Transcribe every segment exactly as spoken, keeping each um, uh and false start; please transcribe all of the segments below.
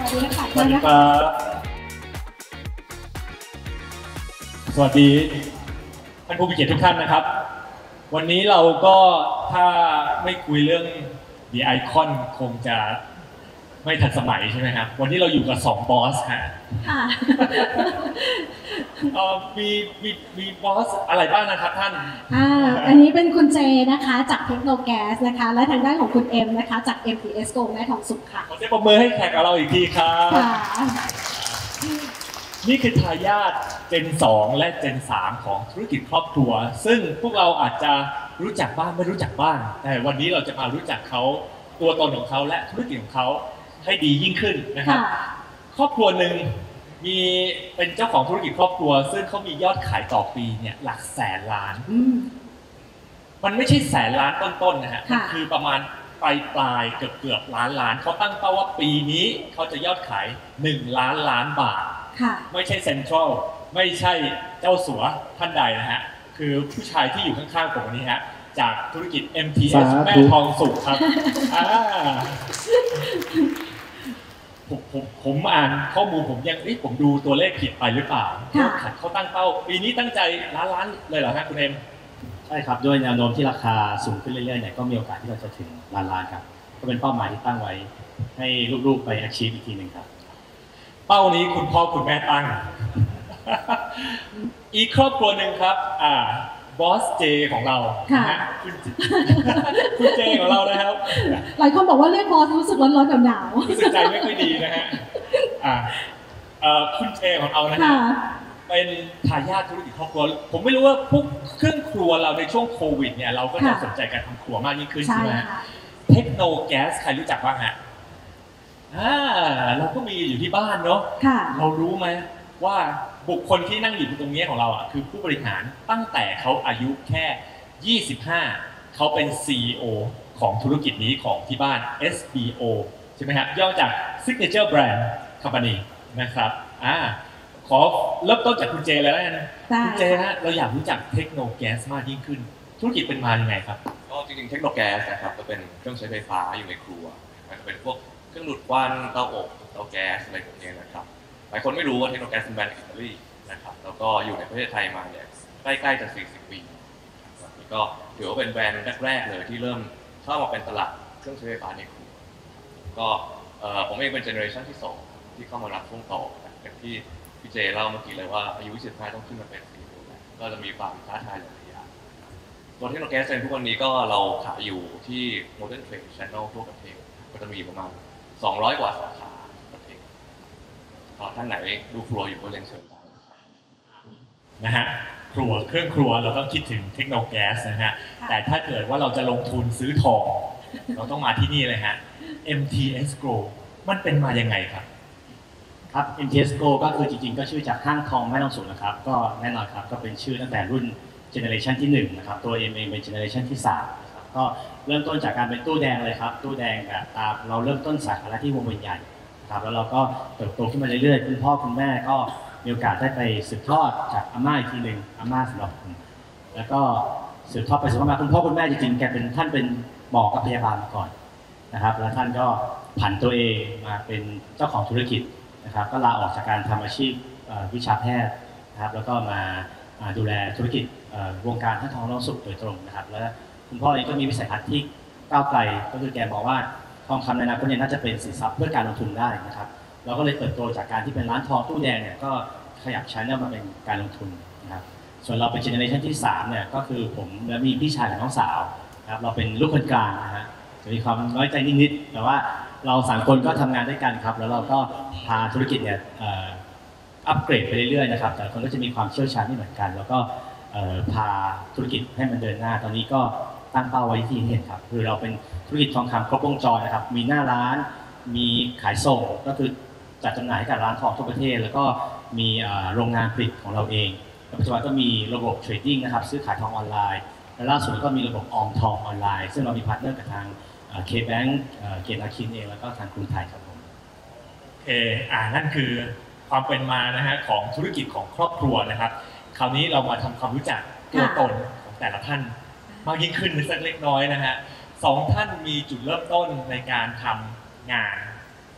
วัสดีค่ะสวัสดีครับสวัสดีท่านผู้มีเกียรติทุกท่านนะครับวันนี้เราก็ถ้าไม่คุยเรื่อง The Icon คงจะไม่ทันสมัยใช่ไหมครับวันนี้เราอยู่กับสองบอสฮะค่ะมีมีมีบอสอะไรบ้างนะครับท่านอ่าอันนี้เป็นคุณเจนะคะจากเทคโนแก๊สนะคะและทางด้านของคุณเอ็มนะคะจาก เอ็ม ที เอส Go แม่ทองสุขค่ะขอเสียงปรบมือให้แขกกับเราอีกทีครับนี่คือทายาทเจนสองและเจนสามของธุรกิจครอบครัวซึ่งพวกเราอาจจะรู้จักบ้างไม่รู้จักบ้างแต่วันนี้เราจะมารู้จักเขาตัวตนของเขาและธุรกิจของเขาให้ดียิ่งขึ้นนะครับครอบครัวหนึ่งมีเป็นเจ้าของธุรกิจครอบครัวซึ่งเขามียอดขายต่อปีเนี่ยหลักแสนล้านมันไม่ใช่แสนล้านต้นๆนะฮะมันคือประมาณปลายปลายเกือบเกือบล้านล้านเขาตั้งเป้าว่าปีนี้เขาจะยอดขายหนึ่งล้านล้านบาทไม่ใช่เซ็นทรัลไม่ใช่เจ้าสัวท่านใดนะฮะคือผู้ชายที่อยู่ข้างๆผมวันนี้ฮะจากธุรกิจ เอ็ม ที เอส แม่ทองสุขครับผมผมผมอ่านข้อมูลผมยังผมดูตัวเลขผิดไปหรือเปล่าขัดเขาตั้งเป้าปีนี้ตั้งใจล้านล้านเลยเหรอฮะคุณเอ็มใช่ครับด้วยแนวโน้มที่ราคาสูงขึ้นเรื่อยๆเนี่ยก็มีโอกาสที่เราจะถึงล้านล้านครับก็เป็นเป้าหมายที่ตั้งไว้ให้ลูกๆไป achieve อีกทีหนึ่งครับเป้านี้คุณพ่อคุณแม่ตั้งอีกครอบครัวหนึ่งครับอ่าบอสเจของเราคุณคุณเจของเรานะครับหลายคนบอกว่าเรียกบอสรู้สึกร้อนๆหนาวรู้สึกใจไม่ค่อยดีนะฮะอ่าคุณเจของเรานะฮะเป็นทายาทธุรกิจครอบครัวผมไม่รู้ว่าพวกเครื่องครัวเราในช่วงโควิดเนี่ยเราก็จะสนใจการทำครัวมากยิ่งขึ้นใช่ไหมเทคโนแก๊สใครรู้จักบ้างฮะอ่าเราก็มีอยู่ที่บ้านเนาะเรารู้ไหมว่าบุคคลที่นั่งอยู่ตรงนี้ของเราอ่ะคือผู้บริหารตั้งแต่เขาอายุแค่ยี่สิบห้าเขาเป็น ซี อี โอ ของธุรกิจนี้ของที่บ้าน เอส บี โอ ใช่ไหมครับย่อจาก Signature Brand Company นะครับอ่าขอเริ่มต้นจากคุณเจเลยแล้วกันคุณเจฮะเราอยากรู้จักเทคโนแก๊สมากยิ่งขึ้นธุรกิจเป็นมาอย่างไงครับก็จริงๆเทคโนแก๊สนะครับก็เป็นเครื่องใช้ไฟฟ้าอยู่ในครัวมันจะเป็นพวกเครื่องดูดควันเตาอบเตาแก๊สอะไรพวกนี้นะครับหลายคนไม่รู้ว่าเทคโนแก๊สเป็นแบรนด์อิตาลีนะครับแล้วก็อยู่ในประเทศไทยมาเนี่ยใกล้ๆจะสี่สิบปีนี่ก็ถือว่าเป็นแบรนด์แรกๆเลยที่เริ่มเข้ามาเป็นตลาดเครื่องใช้ไฟฟ้าในครัวก็ผมเองเป็นเจเนอเรชันที่สองที่เข้ามารับช่วงต่ออย่างที่พี่เจเล่าเมื่อกี้เลยว่าอายุยี่สิบห้าต้องขึ้นมาเป็นซี อี โอ แล้วก็จะมีความท้าทายหลายอย่างตัวเทคโนแก๊สเองทุกวันนี้ก็เราขายอยู่ที่ Modern Trade Channel ทั่วประเทศก็จะมีประมาณสองร้อยกว่าสาขาประเทศท่านไหนดูครัวอยู่ก็เรียนเชิญได้นะฮะครัวเครื่องครัวเราต้องคิดถึงเทคโนแก๊สนะฮะแต่ถ้าเกิดว่าเราจะลงทุนซื้อทองเราต้องมาที่นี่เลยฮะ เอ็ม ที เอส Go มันเป็นมายังไงครับครับ เอ็ม ที เอส Go ก็คือจริงๆก็ชื่อจากห้างทองแม่ทองสุขนะครับก็แน่นอนครับก็เป็นชื่อตั้งแต่รุ่นเจเนอเรชันที่หนึ่งนะครับตัวเอ็มเองเป็นเจเนอเรชันที่สามนะครับก็เริ่มต้นจากการเป็นตู้แดงเลยครับตู้แดงแบบตามเราเริ่มต้นสาขาที่วงเวียนใหญ่ครับแล้วเราก็เติบโตขึ้นมาเรื่อยๆคุณพ่อคุณแม่ก็มีโอกาสได้ไปสืบทอดจากอาม่าอีกทีหนึ่งอาม่าสำหรับผมแล้วก็สืบทอดไปสืบทอดมาคุณพ่อคุณแม่จริงๆแกเป็นท่านเป็นหมอกับพยาบาลมาก่อนนะครับแล้วท่านก็ผันตัวเองมาเป็นเจ้าของธุรกิจนะครับก็ลาออกจากการทำอาชีพวิชาแพทย์นะครับแล้วก็มาดูแลธุรกิจวงการท่าทองแม่ทองสุขโดยตรงนะครับแล้วคุณพ่อเองก็มีวิสัยทัศน์ที่ก้าวไกลก็คือแกบอกว่าทองคำในอนาคตเนี่ยน่าจะเป็นสินทรัพย์เพื่อการลงทุนได้นะครับเราก็เลยเติบโตจากการที่เป็นร้านทองตู้แดงเนี่ยก็ขยับชั้นมาเป็นการลงทุนนะครับส่วนเราเป็นเจเนอเรชันที่สามเนี่ยก็คือผมและมีพี่ชายกับน้องสาวนะครับเราเป็นลูกคนกลางนะฮะจะมีความน้อยใจนิดๆแต่ว่าเราสามคนก็ทำงานด้วยกันครับแล้วเราก็พาธุรกิจเนี่ยอัปเกรดไปเรื่อยๆนะครับแต่คนก็จะมีความเชี่ยวชาญไม่เหมือนกันแล้วก็พาธุรกิจให้มันเดินหน้าตอนนี้ก็ตั้งเป้าไว้ที่เห็นครับคือเราเป็นธุรกิจทองคำครบวงจรนะครับมีหน้าร้านมีขายส่งก็คือจัดจำหน่ายให้กับร้านทองทั่วประเทศแล้วก็มีโรงงานผลิตของเราเองปัจจุบันก็มีระบบเทรดดิ้งนะครับซื้อขายทองออนไลน์และล่าสุดก็มีระบบออมทองออนไลน์ซึ่งเรามีพาร์ทเนอร์กับทาง K-Bank เกตอาคินเองแล้วก็ทางกรุงไทยครับผมโอเคอ่านั่นคือความเป็นมานะฮะของธุรกิจของครอบครัวนะครับคราวนี้เรามาทำความรู้จักตัวตนของแต่ละท่านมากยิ่งขึ้นสักเล็กน้อยนะฮะสองท่านมีจุดเริ่มต้นในการทำงานอ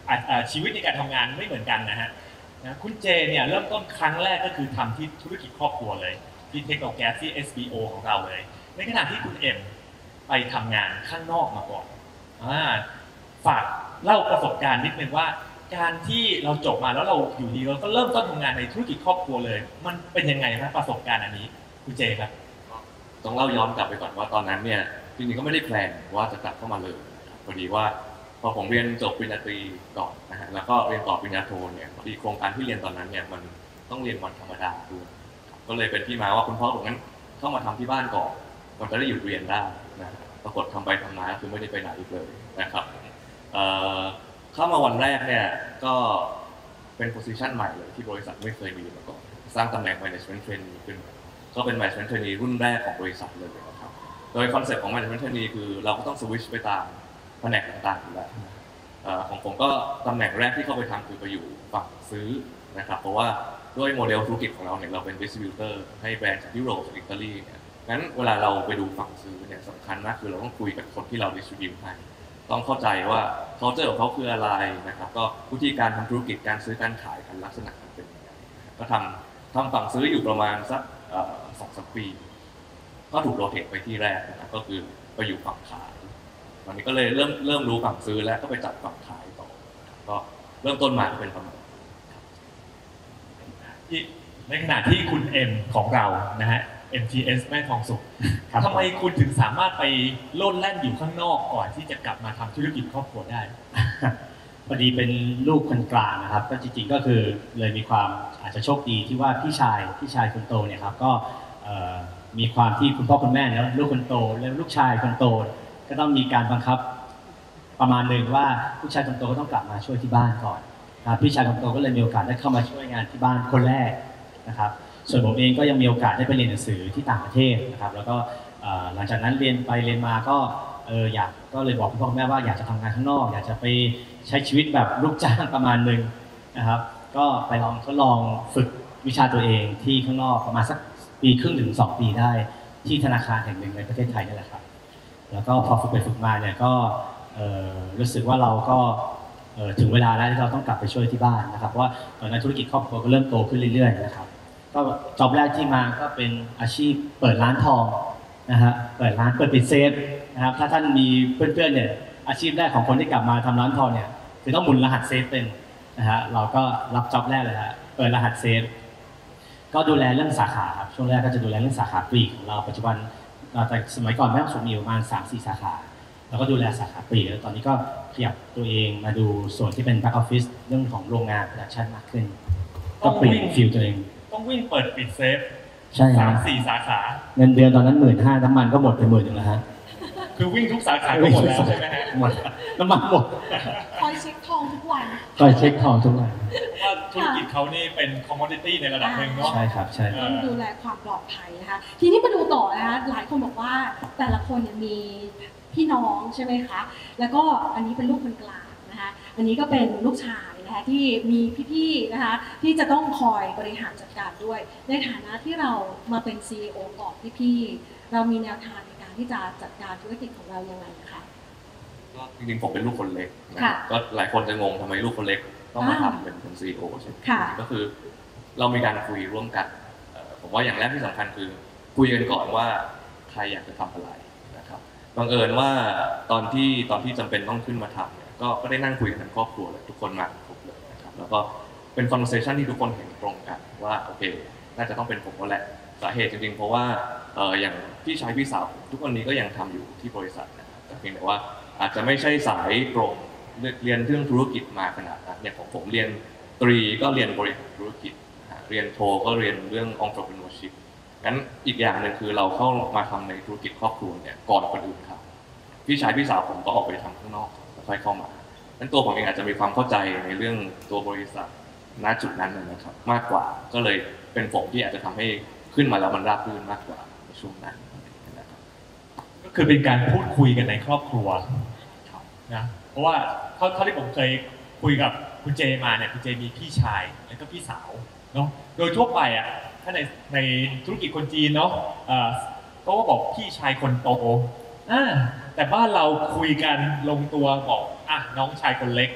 อ่าอ่าชีวิตในการทำงานไม่เหมือนกันนะฮะนะคุณเจเนี่ยเริ่มต้นครั้งแรกก็คือทำที่ธุรกิจครอบครัวเลยที่เทคโนแก๊สที่ เอส บี โอ ของเราเลยในขณะที่คุณเอ็มไปทำงานข้างนอกมาก่อนอ่าฝากเล่าประสบการณ์นิดนึงว่าการที่เราจบมาแล้วเราอยู่ดีเราก็เริ่มต้นทำงานในธุรกิจครอบครัวเลยมันเป็นยังไงนะประสบการณ์อันนี้คุณเจครับต้องเล่าย้อนกลับไปก่อนว่าตอนนั้นเนี่ยจริงๆก็ไม่ได้แพลนว่าจะกลับเข้ามาเลยพอดีว่าพอผมเรียนจบปริญญาตรีก่อนนะฮะแล้วก็เรียนต่อปริญญาโทเนี่ยพอดีโครงการที่เรียนตอนนั้นเนี่ยมันต้องเรียนวันธรรมดาด้วยก็เลยเป็นที่มาว่าคุณพ่อบอกงั้นเข้ามาทำที่บ้านก่อนมันจะได้หยุดเรียนได้นะปรากฏทำไปทำมาคือไม่ได้ไปไหนอีกเลยนะครับเข้ามาวันแรกเนี่ยก็เป็นโพสิชันใหม่เลยที่บริษัทไม่เคยมีมาก่อนสร้างตำแหน่ง management trainee ขึ้นก็เป็น management trainee รุ่นแรกของบริษัทเลยนะครับโดยคอนเซ็ปต์ของ management trainee คือเราก็ต้องสวิตช์ไปตามแผนกต่างๆอยู่แล้วของผมก็ตำแหน่งแรกที่เข้าไปทำคือไปอยู่ฝั่งซื้อนะครับเพราะว่าด้วยโมเดลธุรกิจของเราเนี่ยเราเป็น distributor ให้แบรนด์จากยุโรปจากอิตาลีเนี่ยงั้นเวลาเราไปดูฝั่งซื้อเนี่ยสำคัญมากคือเราต้องคุยกับคนที่เรา distribute ให้ต้องเข้าใจว่า culture ของเขาคืออะไรนะครับก็วิธีการทำธุรกิจการซื้อการขายกันลักษณะมันเป็นยังไงก็ทำทำฝั่งซื้ออยู่ประมาณสักสองสามปีก็ถูกโรเตทไปที่แรกนะครับก็คือไปอยู่ฝั่งขายตอนนี้ก็เลยเริ่มเริ่มรู้ฝั่งซื้อแล้วก็ไปจัดฝั่งขายต่อก็เริ่มต้นมาเป็นประมาณในขณะที่คุณเอ็มของเรานะฮะ เอ็ม ที เอส แม่ทองสุขทำไมคุณถึงสามารถไปโลดแล่นอยู่ข้างนอกก่อนที่จะกลับมาทำธุรกิจครอบครัวได้พอดีเป็นลูกคนกลางนะครับก็จริงๆก็คือเลยมีความอาจจะโชคดีที่ว่าพี่ชายพี่ชายคนโตเนี่ยครับก็มีความที่คุณพ่อคุณแม่แล้วลูกคนโตแล้วลูกชายคนโตก็ต้องมีการบังคับประมาณหนึ่งว่าลูกชายคนโตก็ต้องกลับมาช่วยที่บ้านก่อนพี่ชายคนโตก็เลยมีโอกาสได้เข้ามาช่วยงานที่บ้านคนแรกนะครับส่วนผมเองก็ยังมีโอกาสได้ไปเรียนหนังสือที่ต่างประเทศนะครับแล้วก็หลังจากนั้นเรียนไปเรียนมาก็เอออยากก็เลยบอกคุณพ่อคุณแม่ว่าอยากจะทำงานข้างนอกอยากจะไปใช้ชีวิตแบบลูกจ้างประมาณหนึ่งนะครับก็ไปลองทดลองฝึกวิชาตัวเองที่ข้างนอกประมาณสักปีครึ่งถึงสองปีได้ที่ธนาคารแห่งหนึ่งในประเทศไทยนี่แหละครับแล้วก็พอฝึกไปฝึกมาเนี่ยก็รู้สึกว่าเราก็ถึงเวลาแล้วที่เราต้องกลับไปช่วยที่บ้านนะครับเพราะว่าตอนนั้นธุรกิจครอบครัวก็เริ่มโตขึ้นเรื่อยๆนะครับก็จ็อบแรกที่มาก็เป็นอาชีพเปิดร้านทองนะฮะเปิดร้านเปิดปิดเซฟนะครับถ้าท่านมีเพื่อนๆเนี่ยอาชีพแรกของคนที่กลับมาทำร้านทองเนี่ยคือต้องหมุนรหัสเซฟเป็นนะฮะเราก็รับจ็อบแรกเลยฮะเปิดรหัสเซฟก็ดูแลเรื่องสาขาครับช่วงแรกก็จะดูแลเรื่องสาขาปลีกของเราปัจจุบันแต่สมัยก่อนแม่ผมมีประมาณ สามสี่ สาขาแล้วก็ดูแลสาขาปลีกแล้วตอนนี้ก็ขยับตัวเองมาดูส่วนที่เป็นแบ็กออฟฟิศเรื่องของโรงงานโปรดักชั่นมากขึ้นก็เปลี่ยนฟิลตัวเองต้องวิ่งเปิดปิดเซฟใช่สามสี่สาขาเงินเดือนตอนนั้นหมื่นห้าน้ำมันก็หมดไปหมื่นหนึ่งแล้วฮะคือวิ่งทุกสาขาก็หมดแล้วใช่ไหมฮะหมดน้ำมันหมดคอยเช็คทองทุกวันคอยเช็คทองทุกวันว่าธุรกิจเขานี่เป็นคอมมอดิตี้ในระดับหนึ่งเนาะใช่ครับใช่ต้องดูแลความปลอดภัยนะคะทีนี้มาดูต่อนะคะหลายคนบอกว่าแต่ละคนเนี่ยมีพี่น้องใช่ไหมคะแล้วก็อันนี้เป็นลูกคนกลางนะคะอันนี้ก็เป็นลูกชายนะคะที่มีพี่ๆนะคะที่จะต้องคอยบริหารจัดการด้วยในฐานะที่เรามาเป็น ซี อี โอ ก่อนพี่ๆเรามีแนวทางในการที่จะจัดการธุรกิจของเรายังไงนะคะก็จริงๆผมเป็นลูกคนเล็กนะก็หลายคนจะงงทำไมลูกคนเล็กต้องมาทำเป็น ซี อี โอ ใช่ไหมก็คือเรามีการคุยร่วมกันผมว่าอย่างแรกที่สำคัญคือคุยกันก่อนว่าใครอยากจะทำอะไรนะครับบังเอิญว่าตอนที่ตอนที่จำเป็นต้องขึ้นมาทำเนี่ยก็ก็ได้นั่งคุยกันทั้งครอบครัวเลยทุกคนมาครบเลยนะครับแล้วก็เป็น conversation ที่ทุกคนเห็นตรงกันว่าโอเคน่าจะต้องเป็นผมแหละสาเหตุจริงๆเพราะว่าเอออย่างพี่ชายพี่สาวทุกวันนี้ก็ยังทำอยู่ที่บริษัทนะครับแต่เพียงแต่ว่าอาจจะไม่ใช่สายตรงเรียนเรื่องธุรกิจมาขนาดนั้นเนี่ยผมผมเรียนตรีก็เรียนบริหารธุรกิจเรียนโทก็เรียนเรื่อง entrepreneurship งั้นอีกอย่างหนึ่งคือเราเข้ามาทำในธุรกิจครอบครัวเนี่ยก่อนคนอื่นครับพี่ชายพี่สาวผมก็ออกไปทำข้างนอกแล้วค่อยเข้ามานั้นตัวผมเองอาจจะมีความเข้าใจในเรื่องตัวบริษัทณจุดนั้นนะครับมากกว่าก็เลยเป็นผมที่อาจจะทำให้ขึ้นมาแล้วมันราบรื่นมากกว่าในช่วงนั้นนะครับก็คือเป็นการพูดคุยกันในครอบครัวนะเพราะว่าเท่าเท่าที่ผมเคยคุยกับคุณเจมาเนี่ยคุณเจมีพี่ชายแล้วก็พี่สาวเนาะโดยทั่วไปอ่ะถ้าในในธุรกิจคนจีนเนาะเขาก็บอกพี่ชายคนโตอ่าแต่บ้านเราคุยกันลงตัวบอกอ่ะน้องชายคนเล็ก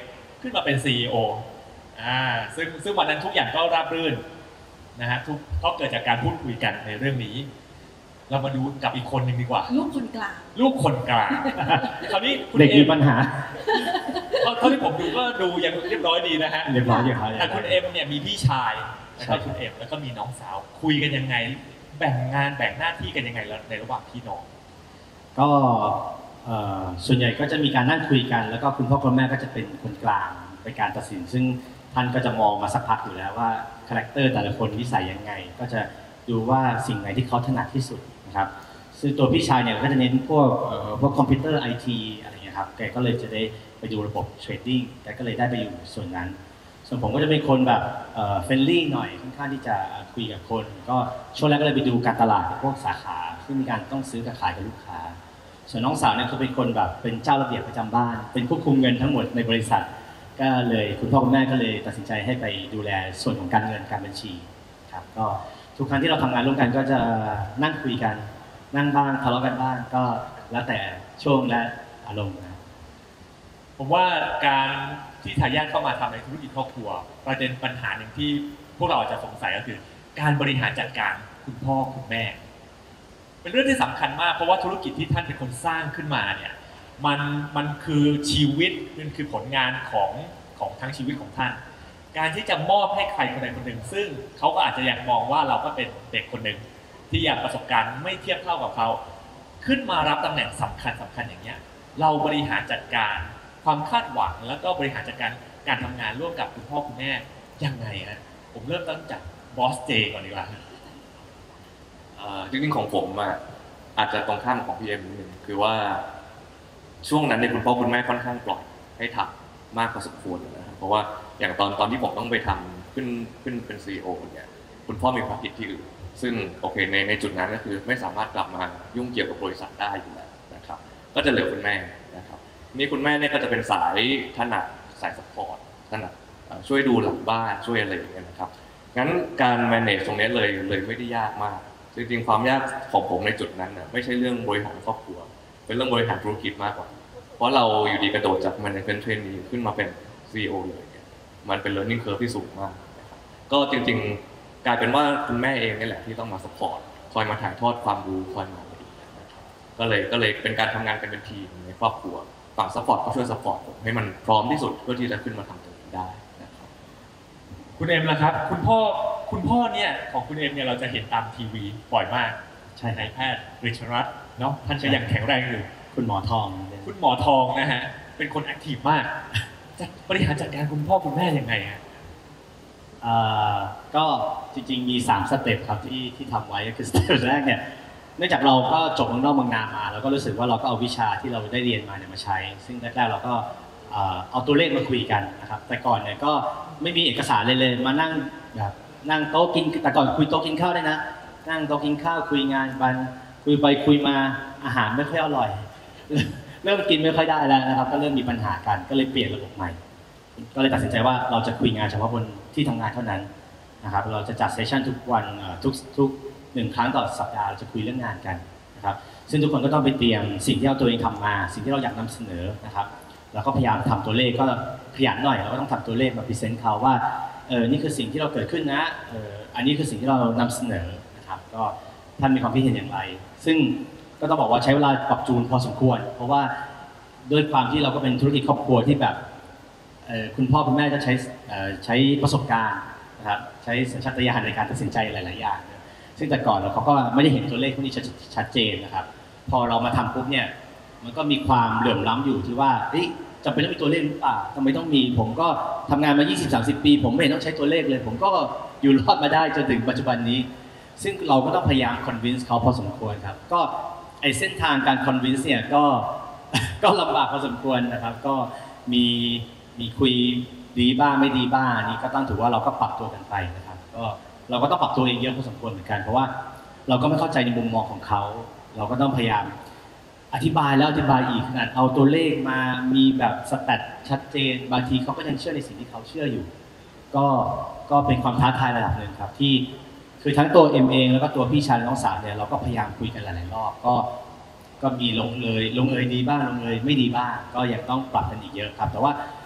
ขึ้นมาเป็น ซี อี โอ อ่าซึ่งซึ่งวันนั้นทุกอย่างก็ราบรื่นนะฮะทุกก็เกิดจากการพูดคุยกันในเรื่องนี้ เรามาดูกับอีกคนหนึ่งดีกว่าลูกคนกลางลูกคนกลาง คราวนี้คุณเด็กเอ็มีมปัญหาเท่าที่ผมดูก็ดูยังเรียบร้อยดีนะฮะเรียบร้อยอยู่ครับแต่คุณเอ็มเนี่ยมีพี่ชายนะครับคุณเอ็มแล้วก็มีน้องสาวคุยกันยังไง แบ่งงานแบ่งหน้าที่กันยังไงในระหว่างพี่น้องก็เอ่อส่วนใหญ่ก็จะมีการนั่งคุยกัน แล้วก็คุณพ่อคุณแม่ก็จะเป็นคนกลางในการตัดสิน ซึ่งท่านก็จะมองมาสักพักอยู่แล้วว่าคาแรคเตอร์แต่ละคนนิสัยยังไง ก็จะดูว่าสิ่งไหนที่เขาถนัดที่สุดนะครับซึ่งตัวพี่ชายเนี่ยก็จะเน้นพวกเอ่อพวกคอมพิวเตอร์ไอทีอะไรอย่างเงี้ยครับแกก็เลยจะได้ไปดูระบบเทรดดิ้งแกก็เลยได้ไปอยู่ส่วนนั้น ส่วนผมก็จะเป็นคนแบบเอ่อเฟรนลี่หน่อยค่อนข้างที่จะคุยกับคน ก็ช่วงแรกก็เลยไปดูการตลาดกับพวกสาขาซึ่งมีการต้องซื้อกับขายกับลูกค้า ส่วนน้องสาวเนี่ยเขาเป็นคนแบบเป็นเจ้าระเบียบประจำบ้าน เป็นผู้คุมเงินทั้งหมดในบริษัท ก็เลยคุณพ่อคุณแม่ก็เลยตัดสินใจให้ไปดูแลส่วนของการเงินการบัญชีครับก็ทุกครั้งที่เราทำงานร่วมกันก็จะนั่งคุยกันนั่งบ้างทะเลาะกันบ้างก็แล้วแต่ช่วงและอารมณ์นะผมว่าการที่ทายาทเข้ามาทำในธุรกิจครอบครัวประเด็นปัญหาหนึ่งที่พวกเราอาจจะสงสัยก็คือ การบริหารจัดการคุณพ่อคุณแม่ เป็นเรื่องที่สำคัญมากเพราะว่าธุรกิจที่ท่านเป็นคนสร้างขึ้นมาเนี่ยมันมันคือชีวิตมันคือผลงานของของทั้งชีวิตของท่าน การที่จะมอบให้ใครคนใดคนหนึ่งซึ่งเขาก็อาจจะยังมองว่าเราก็เป็นเด็กคนหนึ่งที่อยากประสบการณ์ไม่เทียบเท่ากับเขาขึ้นมารับตำแหน่งสำคัญสำคัญอย่างเงี้ยเราบริหารจัดการความคาดหวังแล้วก็บริหารจัดการการทำงานร่วมกับคุณพ่อคุณแม่ยังไงฮะผมเริ่มต้นจากบอสเจก่อนดีกว่าเอ่อจริงๆของผมอ่ะอาจจะตรงข้ามของพี่เอ็มนิดนึงคือว่าช่วงนั้นเนี่ยคุณพ่อคุณแม่ค่อนข้างปล่อยให้ทำมากพอสมควรนะครับเพราะว่าอย่างตอนตอนที่ผมต้องไปทำขึ้นขึ้นเป็นซีอีโอเนี่ยคุณพ่อมีภารกิจที่อื่นซึ่งโอเคในในจุดนั้นก็คือไม่สามารถกลับมายุ่งเกี่ยวกับบริษัทได้อยู่แล้วนะครับก็จะเหลือคุณแม่นะครับนี่คุณแม่เนี่ยก็จะเป็นสายถนัดสายซัพพอร์ตถนัดช่วยดูหลังบ้านช่วยอะไรอย่างเงี้ยนะครับงั้นการ manage ตรงนี้เลยเลยไม่ได้ยากมากจริงๆความยากของผมในจุดนั้นนะไม่ใช่เรื่องบริหารครอบครัวเป็นเรื่องบริหารธุรกิจมากกว่าเพราะเราอยู่ดีกระโดดจาก management trainee ขึ้นมาเป็น ซี อี โอ เลยเนี่ยมันเป็น learning curve ที่สูงมากนะครับก็จริงๆกลายเป็นว่าคุณแม่เองนี่แหละที่ต้องมา support คอยมาถ่ายทอดความรู้คอยมาอะไรอย่างเงี้ยนะครับก็เลยก็เลยเป็นการทำงานกันเป็นทีมในครอบครัวฝั่ง support ก็ช่วย support ผมให้มันพร้อมที่สุดเพื่อที่จะขึ้นมาทำตรงนี้ได้นะครับคุณเอ็มล่ะครับคุณพ่อคุณพ่อเนี่ยของคุณเอ็มเนี่ยเราจะเห็นตามทีวีบ่อยมากใช่นายแพทย์ริชรัตน์เนาะท่านก็ยังแข็งแรงอยู่คุณหมอทองคุณหมอทองนะฮะเป็นคนแอคทีฟมากจะบริหารจัดการคุณพ่อคุณแม่ยังไงฮะเอ่อก็จริงๆมีสามสเต็ปครับที่ที่ทำไว้ก็คือสเต็ปแรกเนี่ยเนื่องจากเราก็จบเมืองนอกเมืองนามาแล้วก็รู้สึกว่าเราก็เอาวิชาที่เราได้เรียนมาเนี่ยมาใช้ ซึ่งแรกๆเราก็เอ่อเอาตัวเลขมาคุยกันนะครับแต่ก่อนเนี่ยก็ไม่มีเอกสารเลยเลยมานั่งแบบนั่งโต๊ะกินแต่ก่อนคุยโต๊ะกินข้าวได้นะนั่งโต๊ะกินข้าวคุยงานบันคุยไปคุยมาอาหารไม่ค่อยอร่อย เริ่มกินไม่ค่อยได้แล้วนะครับก็เริ่มมีปัญหากันก็เลยเปลี่ยนระบบใหม่ก็เลยตัดสินใจว่าเราจะคุยงานเฉพาะบนที่ทำงานเท่านั้นนะครับเราจะจัดเซสชั่นทุกวันทุกทุกหนึ่งครั้งต่อสัปดาห์เราจะคุยเรื่องงานกันนะครับซึ่งทุกคนก็ต้องไปเตรียมสิ่งที่เราตัวเองทำมาสิ่งที่เราอยากนำเสนอนะครับแล้วก็พยายามทำตัวเลขก็ขยันหน่อยเราก็ต้องทำตัวเลขมาพรีเซนต์เขาว่าเออนี่คือสิ่งที่เราเกิดขึ้นนะเอออันนี้คือสิ่งที่เรานำเสนอนะครับก็ท่านมีความคิดเห็นอย่างไรซึ่งก็ต้องบอกว่าใช้เวลาปรับจูนพอสมควรเพราะว่าด้วยความที่เราก็เป็นธุรกิจครอบครัวที่แบบคุณพ่อคุณแม่จะใช้ใช้ประสบการณ์นะครับใช้สัญชาตญาณในการตัดสินใจหลายๆอย่างซึ่งแต่ก่อนเราเขาก็ไม่ได้เห็นตัวเลขพวกนี้ชัดเจนนะครับพอเรามาทำปุ๊บเนี่ยมันก็มีความเหลื่อมล้ำอยู่ที่ว่าจำเป็นต้องมีตัวเลขหรือเปล่าทำไมต้องมีผมก็ทำงานมา ยี่สิบสามสิบ ปีผมไม่เห็นต้องใช้ตัวเลขเลยผมก็อยู่รอดมาได้จนถึงปัจจุบันนี้ซึ่งเราก็ต้องพยายาม convince เขาพอสมควรครับก็ไอเส้นทางการ convince เนี่ยก็ ก็ลำบากพอสมควรนะครับก็มีมีคุยดีบ้างไม่ดีบ้างนี่ก็ต้องถือว่าเราก็ปรับตัวกันไปนะครับก็เราก็ต้องปรับตัวเองเยอะพอสมควรเหมือนกันเพราะว่าเราก็ไม่เข้าใจในมุมมองของเขาเราก็ต้องพยายามอธิบายแล้วอธิบายอีกขนาดเอาตัวเลขมามีแบบสแตทชัดเจนบางทีเขาก็ยังเชื่อในสิ่งที่เขาเชื่ออยู่ก็ก็เป็นความท้าทายระดับหนึ่งครับที่คือทั้งตัวเอ็มเองแล้วก็ตัวพี่ชายน้องสาวเนี่ยเราก็พยายามคุยกันหลายๆรอบก็ก็มีลงเลยลงเอยดีบ้างลงเอยไม่ดีบ้างก็ยังต้องปรับกันอีกเยอะครับแต่ว่า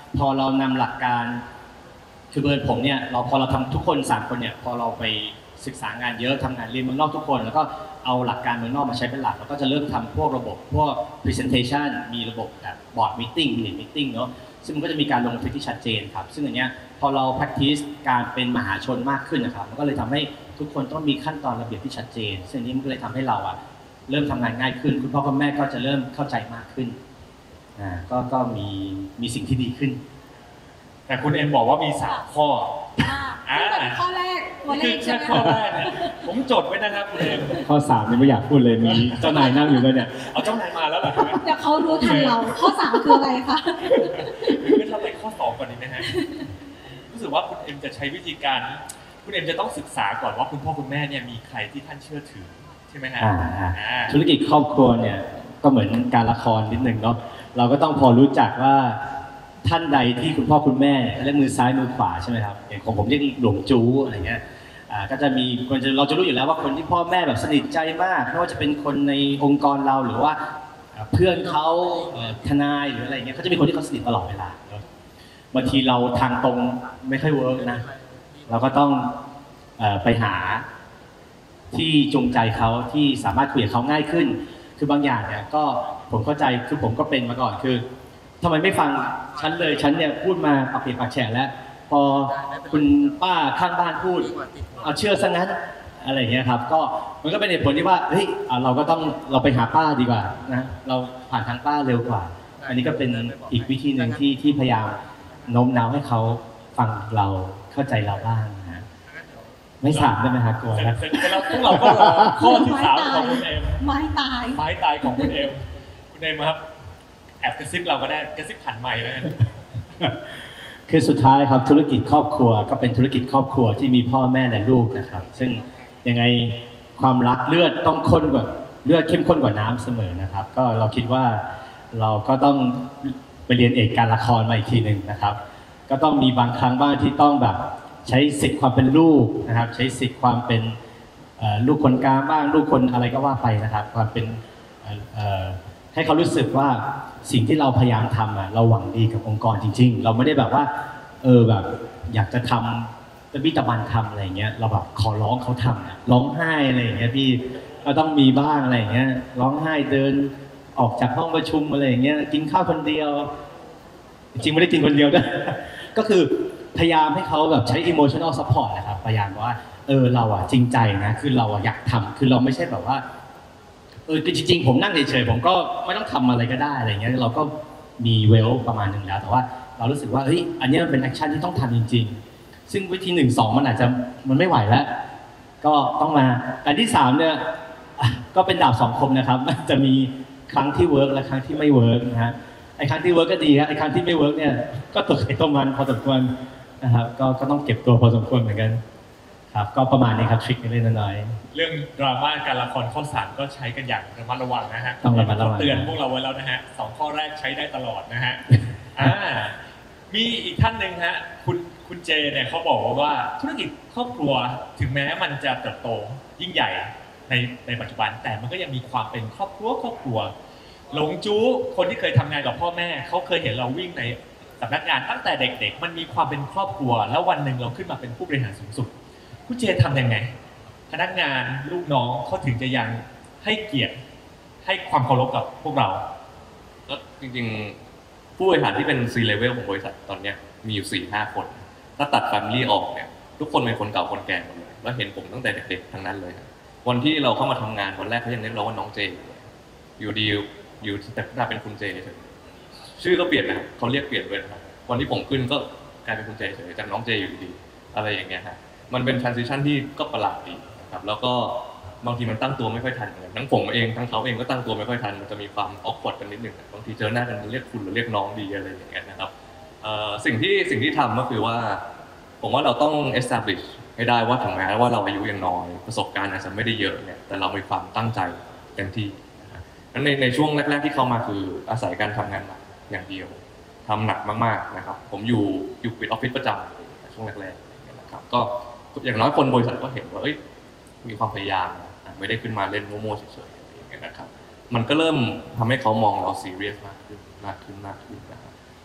พอเรานำหลักการคือเบิร์นผมเนี่ยเราพอเราทำทุกคนสามคนเนี่ยพอเราไปศึกษางานเยอะทำงานเรียนเมืองนอกทุกคนแล้วก็เอาหลักการเมืองนอกมาใช้เป็นหลักแล้วก็จะเริ่มทำพวกระบบพวก presentation มีระบบแบบ board meeting minute meeting เนาะซึ่งมันก็จะมีการลงบันทึกที่ชัดเจนครับซึ่งอันเนี้ยพอเรา practice การเป็นมหาชนมากขึ้นนะครับมันก็เลยทำให้ทุกคนต้องมีขั้นตอนระเบียบที่ชัดเจนซึ่งนี้มันก็เลยทำให้เราอะเริ่มทำงานง่ายขึ้นคุณพ่อคุณแม่ก็จะเริ่มเข้าใจมากขึ้นอ่าก็ก็มีมีสิ่งที่ดีขึ้นแต่คุณเอ็มบอกว่ามีสามข้ออ่าข้อแรกตัวเลคือขใช่แค่ไหมข้อแรกเนี่ยผมจดไว้นะครับคุณเอ็มข้อสามนี่ไม่อยากพูดเลยมีเจ้านายนั่งอยู่ด้วยเนี่ยเอาเจ้านายมาแล้วเหรอเดี๋ยวเขารู้ทันเราข้อสามคืออะไรคะไม่ทำไปข้อสองก่อนดีไหมฮะรู้สึกว่าคุณเอ็มจะใช้วิธีการคุณเอ็มจะต้องศึกษาก่อนว่าคุณพ่อคุณแม่เนี่ยมีใครที่ท่านเชื่อถือใช่ไหมฮะธุรกิจครอบครัวเนี่ยก็เหมือนการละครนิดนึงเนาะเราก็ต้องพอรู้จักว่าท่านใดที่คุณพ่อคุณแม่เรียกมือซ้ายมือขวาใช่ไหมครับอย่างของผมเรียกหลวงจู้อะไรเงี้ยก็จะมีคนเราจะรู้อยู่แล้วว่าคนที่พ่อแม่แบบสนิทใจมากไม่ว่าจะเป็นคนในองค์กรเราหรือว่าเพื่อนเขาทนายหรืออะไรเงี้ยเขาจะมีคนที่เขาสนิทตลอดเวลาบางทีเราทางตรงไม่ค่อยเวิร์กนะเราก็ต้องไปหาที่จงใจเขาที่สามารถคุยกับเขาง่ายขึ้นคือบางอย่างเนี่ยก็ผมเข้าใจคือผมก็เป็นมาก่อนคือทำไมไม่ฟังฉันเลยฉันเนี่ยพูดมาปากเปียกปากแฉะแล้วพอคุณป้าข้างบ้านพูดเอาเชื่อซะงั้นอะไรอย่างเงี้ยครับก็มันก็เป็นเหตุผลที่ว่าเฮ้ยเราก็ต้องเราไปหาป้าดีกว่านะเราผ่านทางป้าเร็วกว่าอันนี้ก็เป็นอีกวิธีหนึ่งที่ที่พยายามโน้มน้าวให้เขาฟังเราเข้าใจเราบ้างนะไม่ถามได้ไหมฮะกลัวนะแล้วพวกเราก็รอข้อที่สามของคุณเอ็มไม้ตายไม้ตายของคุณเอ็มคุณเอ็มครับแอบกระซิบเราก็ได้กระซิบผ่านไมค์แล้วกันคือสุดท้ายครับธุรกิจครอบครัวก็เป็นธุรกิจครอบครัวที่มีพ่อแม่และลูกนะครับซึ่งยังไงความรักเลือดต้องข้นกว่าเลือดเข้มข้นกว่าน้ำเสมอนะครับก็เราคิดว่าเราก็ต้องไปเรียนเอกการละครมาอีกทีหนึ่งนะครับก็ต้องมีบางครั้งบ้างที่ต้องแบบใช้สิทธิ์ความเป็นลูกนะครับใช้สิทธิ์ความเป็นลูกคนกลางบ้างลูกคนอะไรก็ว่าไปนะครับความเป็นให้เขารู้สึกว่าสิ่งที่เราพยายามทำอ่ะเราหวังดีกับองค์กรจริงๆเราไม่ได้แบบว่าเออแบบอยากจะทำตะบี้ตะบันทำอะไรเงี้ยเราแบบขอร้องเขาทำร้องไห้อะไรอย่างเงี้ยพี่เราต้องมีบ้างอะไรอย่างเงี้ยร้องไห้เดินออกจากห้องประชุมอะไรอย่างเงี้ยกินข้าวคนเดียวจริงไม่ได้กินคนเดียวด้วยก็คือพยายามให้เขาแบบใช้ emotional support นะครับพยายามว่าเออเราอ่ะจริงใจนะคือเราอ่ะอยากทำคือเราไม่ใช่แบบว่าเออจริงๆผมนั่งเฉยๆผมก็ไม่ต้องทำอะไรก็ได้อะไรเงี้ยเราก็มีเวลประมาณนึงแล้วแต่ว่าเรารู้สึกว่าเฮ้ยอันนี้มันเป็นแอคชั่นที่ต้องทำจริงๆซึ่งวิธีหนึ่งสองมันอาจจะมันไม่ไหวแล้วก็ต้องมาอันที่สามเนี่ยก็เป็นดาบสองคมนะครับจะมีครั้งที่เวิร์กและครั้งที่ไม่เวิร์กนะฮะไอ้ครั้งที่เวิร์กก็ดีฮะไอ้ครั้งที่ไม่เวิร์กเนี่ยก็ตกไข่ต้มมันพอสมควรนะครับก็ก็ต้องเก็บตัวพอสมควรเหมือนกันครับก็ประมาณนี้ครับทริคเล็กๆน้อยๆเรื่องดราม่าการละครข้อสามก็ใช้กันอย่างระมัดระวังนะฮะต้องระมัดระวังเตือนพวกเราไว้แล้วนะฮะสองข้อแรกใช้ได้ตลอดนะฮะอ่ามีอีกท่านหนึ่งฮะคุณคุณเจเนี่ยเขาบอกว่าธุรกิจครอบครัวถึงแม้มันจะเติบโตยิ่งใหญ่ในในปัจจุบันแต่มันก็ยังมีความเป็นครอบครัวครอบครัวหลงจู้คนที่เคยทำงานกับพ่อแม่เขาเคยเห็นเราวิ่งในสำนักงานตั้งแต่เด็กๆมันมีความเป็นครอบครัวแล้ววันหนึ่งเราขึ้นมาเป็นผู้บริหารสูงสุดคุณเจทำยังไงพนักงานลูกน้องเขาถึงจะยังให้เกียรติให้ความเคารพกับพวกเราก็จริงๆผู้บริหารที่เป็น C level ของบริษัทตอนนี้มีอยู่ สี่ห้า คนถ้าตัด family ออกเนี่ยทุกคนเป็นคนเก่าคนแก่หมดเลยแล้วเห็นผมตั้งแต่เด็กๆทั้งนั้นเลยวันที่เราเข้ามาทำงานวันแรกเขายังเรียกเราว่าน้องเจอยู่ดีอยู่แต่หน้าเป็นคุณเจชื่อก็เปลี่ยนนะครับเขาเรียกเปลี่ยนเลยครับวันที่ผมขึ้นก็กลายเป็นคุณเจเฉยจากน้องเจอยู่ดีอะไรอย่างเงี้ยฮะมันเป็น transition ที่ก็ประหลาดดีนะครับแล้วก็บางทีมันตั้งตัวไม่ค่อยทันเหมือนทั้งผมเองทั้งเขาเองก็ตั้งตัวไม่ค่อยทันมันจะมีความ awkward กันนิดนึงบางทีเจอหน้ากันเรียกคุณหรือเรียกน้องดีอะไรอย่างเงี้ยนะครับสิ่งที่สิ่งที่ทำก็คือว่าผมว่าเราต้อง establish ให้ได้ว่าถึงแม้ว่าเราอายุยังน้อยประสบการณ์อาจจะไม่ได้เยอะเนี่ยแต่เรามีความตั้งใจเต็มที่นั้นในในช่วงแรกๆที่เข้ามาคืออาศัยการทำงานหนักอย่างเดียวทำหนักมากๆนะครับผมอยู่อยู่ปิดออฟฟิศประจำช่วงแรกๆนะครับก็อย่างน้อยคนบริษัทก็เห็นว่ามีความพยายามไม่ได้ขึ้นมาเล่นโม่ๆเฉยๆอย่างเงี้ยนะครับมันก็เริ่มทำให้เขามองเราซีเรียสมากขึ้นมากขึ้นมากขึ้นนะครับ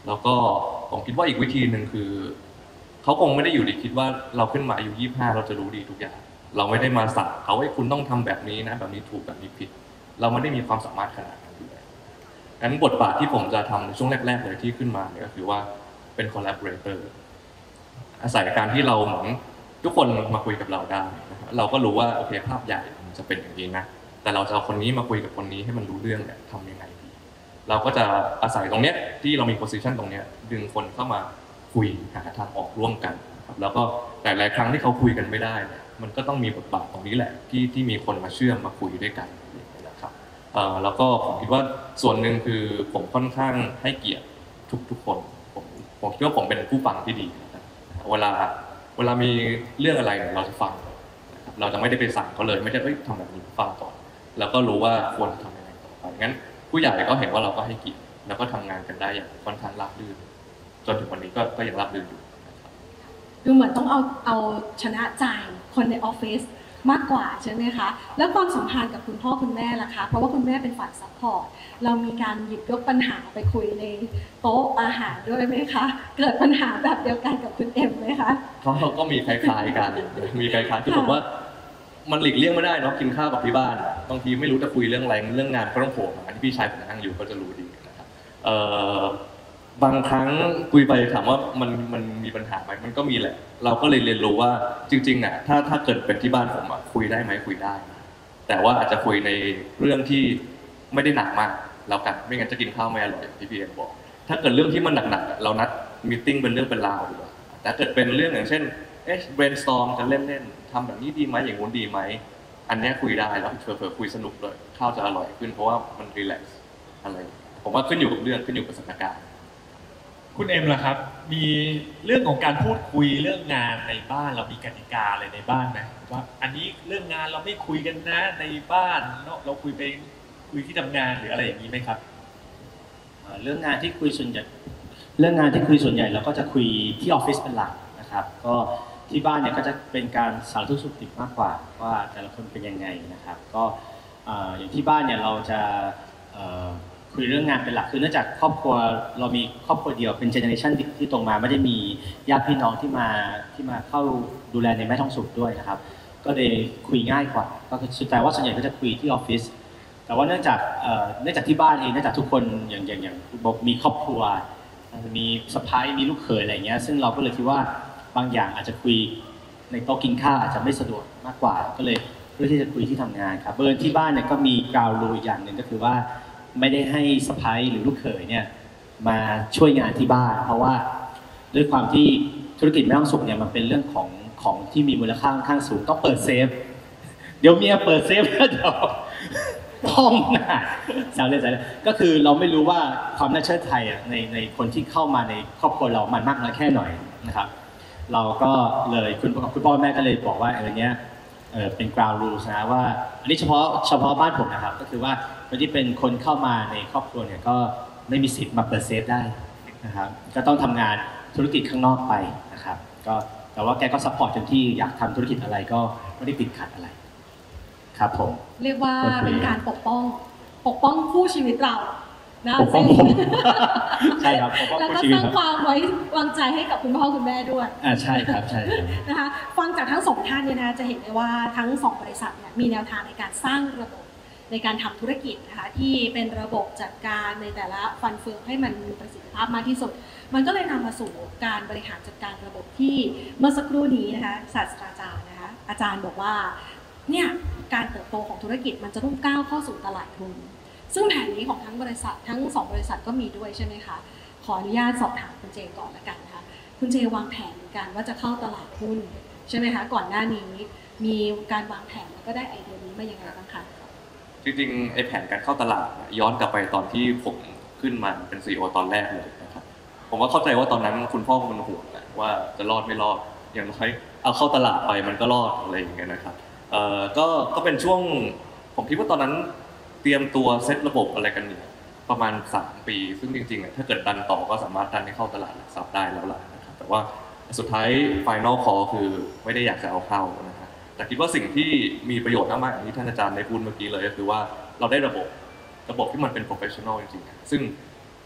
แล้วก็ผมคิดว่าอีกวิธีหนึ่งคือเขาคงไม่ได้อยู่ดีคิดว่าเราขึ้นมาอายุยี่สิบห้าเราจะรู้ดีทุกอย่างเราไม่ได้มาสั่งเขาให้คุณต้องทำแบบนี้นะแบบนี้ถูกแบบนี้ผิดเราไม่ได้มีความสามารถขนาดนั้นอยู่แล้วงั้นบทบาทที่ผมจะทำในช่วงแรกๆเลยที่ขึ้นมาเนี่ยก็คือว่าเป็น collaborator อาศัยการที่เราเหมือนทุกคนมาคุยกับเราได้นะครับเราก็รู้ว่าโอเคภาพใหญ่มันจะเป็นอย่างนี้นะแต่เราจะเอาคนนี้มาคุยกับคนนี้ให้มันรู้เรื่องเนี่ยทำยังไงดีเราก็จะอาศัยตรงเนี้ยที่เรามี position ตรงเนี้ยดึงคนเข้ามาคุยหาทางออกร่วมกันครับแล้วก็แต่หลายครั้งที่เขาคุยกันไม่ได้เนี่ยมันก็ต้องมีบทบาทตรงนี้แหละที่ที่มีคนมาเชื่อมมาคุยด้วยกันนะครับเอ่อแล้วก็ผมคิดว่าส่วนหนึ่งคือผมค่อนข้างให้เกียรติทุกๆคนผมผมคิดว่าผมเป็นผู้ฟังที่ดีนะครับเวลาเวลามีเรื่องอะไรเนี่ยเราจะฟังนะครับเราจะไม่ได้ไปสั่งเขาเลยไม่ได้เอ้ยทำแบบนี้ฟังก่อนแล้วก็รู้ว่าควรทำยังไงต่อไปงั้นผู้ใหญ่ก็เห็นว่าเราก็ให้เกียรติแล้วก็ทำงานกันได้อย่างค่อนข้างราบรื่นจนถึงวันนี้ก็ก็ยังรับรื่นอยู่นะครับดูเหมือนต้องเอาเอาชนะใจคนในออฟฟิศมากกว่าใช่ไหมคะ แล้วความสัมพันธ์กับคุณพ่อคุณแม่ล่ะคะ เพราะว่าคุณแม่เป็นฝ่ายซัพพอร์ต เรามีการหยิบยกปัญหาไปคุยในโต๊ะอาหารด้วยไหมคะ เกิดปัญหาแบบเดียวกันกับคุณเอ็มไหมคะเขาก็มีคล้ายๆกัน มีคล้ายๆคือผมว่ามันหลีกเลี่ยงไม่ได้เนาะกินข้าวกับที่บ้านบางทีไม่รู้จะคุยเรื่องอะไรเรื่องงานก็ต้องโผล่มาที่พี่ชายผมนั่งอยู่ก็จะรู้ดีนะครับเอ่อบางครั้งคุยไปถามว่ามันมันมีปัญหาไหมมันก็มีแหละเราก็เลยเรียนรู้ว่าจริงๆอ่ะถ้าถ้าเกิดเป็นที่บ้านผมอ่ะคุยได้ไหมคุยได้แต่ว่าอาจจะคุยในเรื่องที่ไม่ได้หนักมากแล้วกันไม่งั้นจะกินข้าวไม่อร่อยที่พี่เอ็มบอกถ้าเกิดเรื่องที่มันหนักๆเรานัดมีตติ้งเป็นเรื่องเป็นราวดีกว่าแต่ถ้าเกิดเป็นเรื่องอย่างเช่นเอ๊ะ brainstorm กันเล่นๆทำแบบนี้ดีไหมอย่างงู้นดีไหมอันนี้คุยได้แล้วเผื่อๆคุยสนุกด้วยข้าวจะอร่อยขึ้นเพราะว่ามันรีแลกซ์อะไรผมว่าขึ้นอยู่กับเรื่องขึ้นอยู่กับสถานการณ์คุณเอ็มล่ะครับมีเรื่องของการพูดคุยเรื่องงานในบ้านเรามีกติกาอะไรในบ้านไหมว่าอันนี้เรื่องงานเราไม่คุยกันนะในบ้านเราคุยไปคุยที่ทำงานหรืออะไรอย่างนี้ไหมครับเรื่องงานที่คุยส่วนใหญ่เรื่องงานที่คุยส่วนใหญ่เราก็จะคุยที่ออฟฟิศเป็นหลักนะครับก็ที่บ้านเนี่ยก็จะเป็นการสารทุกข์สุขดิบมากกว่าว่าแต่ละคนเป็นยังไงนะครับก็อย่างที่บ้านเนี่ยเราจะคุยเรื่องงานเป็นหลักคือเนื่องจากครอบครัวเรามีครอบครัวเดียวเป็นเจเนอเรชันที่ตรงมาไม่ได้มีญาติพี่น้องที่มาที่มาเข้าดูแลในแม่ท้องสุขด้วยนะครับก็เลยคุยง่ายกว่าก็คือสุดท้ายว่าส่วนใหญ่ก็จะคุยที่ออฟฟิศแต่ว่าเนื่องจากเนื่องจากที่บ้านเองเนื่องจากทุกคนอย่างอย่างอย่างมีครอบครัวมีสะใภ้มีลูกเขยอะไรเงี้ยซึ่งเราก็เลยคิดว่าบางอย่างอาจจะคุยในโต๊ะกินข้าวอาจจะไม่สะดวกมากกว่าก็เลยเพื่อที่จะคุยที่ทำงานครับเบอร์ที่บ้านเนี่ยก็มีกราวรูอย่างหนึ่งก็คือว่าไม่ได้ให้สะใภ้หรือลูกเขยเนี่ยมาช่วยงานที่บ้านเพราะว่าด้วยความที่ธุรกิจแม่ท้องสุขเนี่ยมันเป็นเรื่องของของที่มีมูลค่าค่อนข้างสูงต้องเปิดเซฟเดี๋ยวเมียเปิดเซฟแล้วเดี๋ยวห้องหน้าสาวเล่นสาวเล่นก็คือเราไม่รู้ว่าความน่าเชื่อใจในในคนที่เข้ามาในครอบครัวเรามันมากน้อยแค่ไหนนะครับเราก็เลยคุณคุณพ่อแม่ก็เลยบอกว่าเออเนี้ยเออเป็น ground rules นะว่าอันนี้เฉพาะเฉพาะบ้านผมนะครับก็คือว่าคนที่เป็นคนเข้ามาในครอบครัวเนี่ยก็ไม่มีสิทธิ์มาเปิดเซฟได้นะครับก็ต้องทำงานธุรกิจข้างนอกไปนะครับก็แต่ว่าแกก็ซัพพอร์ตจนที่อยากทำธุรกิจอะไรก็ไม่ได้ติดขัดอะไรครับผมเรียกว่าเป็นการปกป้องปกป้องคู่ชีวิตเรานะปกป้องผมใช่ครับปกป้องคู่ชีวิตแล้วก็สร้างความไว้วางใจให้กับคุณพ่อคุณแม่ด้วยอ่าใช่ครับใช่นะคะฟังจากทั้งสองท่านเนี่ยนะจะเห็นได้ว่าทั้งสองบริษัทเนี่ยมีแนวทางในการสร้างระบบในการทำธุรกิจนะคะที่เป็นระบบจัดการในแต่ละฟันเฟืองให้มันมีประสิทธิภาพมากที่สุดมันก็เลยนำมาสู่การบริหารจัดการระบบที่เมื่อสักครู่นี้นะคะศาสตราจารย์นะคะอาจารย์บอกว่าเนี่ยการเติบโตของธุรกิจมันจะต้องก้าวเข้าสู่ตลาดทุนซึ่งแผนนี้ของทั้งบริษัททั้งสองบริษัทก็มีด้วยใช่ไหมคะขออนุญาตสอบถามคุณเจก่อนละกันนะคะคุณเจวางแผนกันว่าจะเข้าตลาดหุ้นใช่ไหมคะก่อนหน้านี้มีการวางแผนแล้วก็ได้ไอเดียนี้มาอย่างไรบ้างคะจริงๆไอแผนการเข้าตลาดย้อนกลับไปตอนที่ผมขึ้นมาเป็น ซี อี โอ ตอนแรกเลยนะครับผมว่าเข้าใจว่าตอนนั้นคุณพ่อมันห่วงแหละว่าจะรอดไม่รอดอย่างน้อยเอาเข้าตลาดไปมันก็รอดอะไรอย่างเงี้ยนะครับเอ่อก็ก็เป็นช่วงผมคิดว่าตอนนั้นเตรียมตัวเซตระบบอะไรกันอยู่ประมาณสามปีซึ่งจริงๆถ้าเกิดดันต่อก็สามารถดันให้เข้าตลาดหลักทรัพย์ได้แล้วล่ะนะครับแต่ว่าสุดท้าย Final Call คือไม่ได้อยากจะเอาเข้านะครับแต่คิดว่าสิ่งที่มีประโยชน์มากๆอย่างที่ท่านอาจารย์ได้พูดเมื่อกี้เลยก็คือว่าเราได้ระบบระบบที่มันเป็น professional จริงๆซึ่ง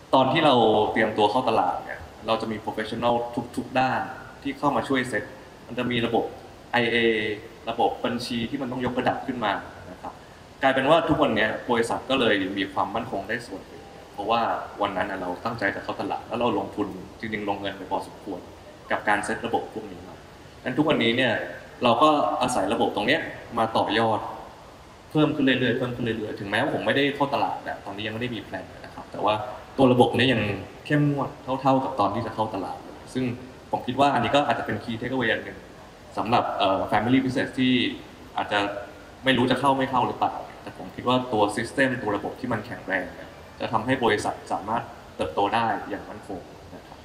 ตอนที่เราเตรียมตัวเข้าตลาดเนี่ยเราจะมี professional ทุกๆด้านที่เข้ามาช่วยเซตมันจะมีระบบ ไอ เอ ระบบบัญชีที่มันต้องยกระดับขึ้นมานะครับกลายเป็นว่าทุกวันนี้บริษัทก็เลยมีความมั่นคงได้ส่วนหนึ่งเพราะว่าวันนั้นเราตั้งใจจะเข้าตลาดแล้วเราลงทุนจริงๆลงเงินไปพอสมควรกับการเซตระบบพวกนี้มางั้นทุกวันนี้เนี่ยเราก็อาศัยระบบตรงนี้มาต่อยอดเพิ่มขึ้นเรื่อยๆเพิ่มขึ้นเรื่อยๆถึงแม้ว่าผมไม่ได้เข้าตลาดแต่ตอนนี้ยังไม่ได้มีแพลนนะครับแต่ว่าตัวระบบนี้ยังเข้มงวดเท่าๆกับตอนที่จะเข้าตลาดเลยซึ่งผมคิดว่าอันนี้ก็อาจจะเป็น key takeaway อันหนึ่งสำหรับ family business ที่อาจจะไม่รู้จะเข้าไม่เข้าหรือเปล่าแต่ผมคิดว่าตัว system ตัวระบบที่มันแข็งแรงจะทำให้บริษัทสามารถเติบโตได้อย่างมั่นคงนะครับ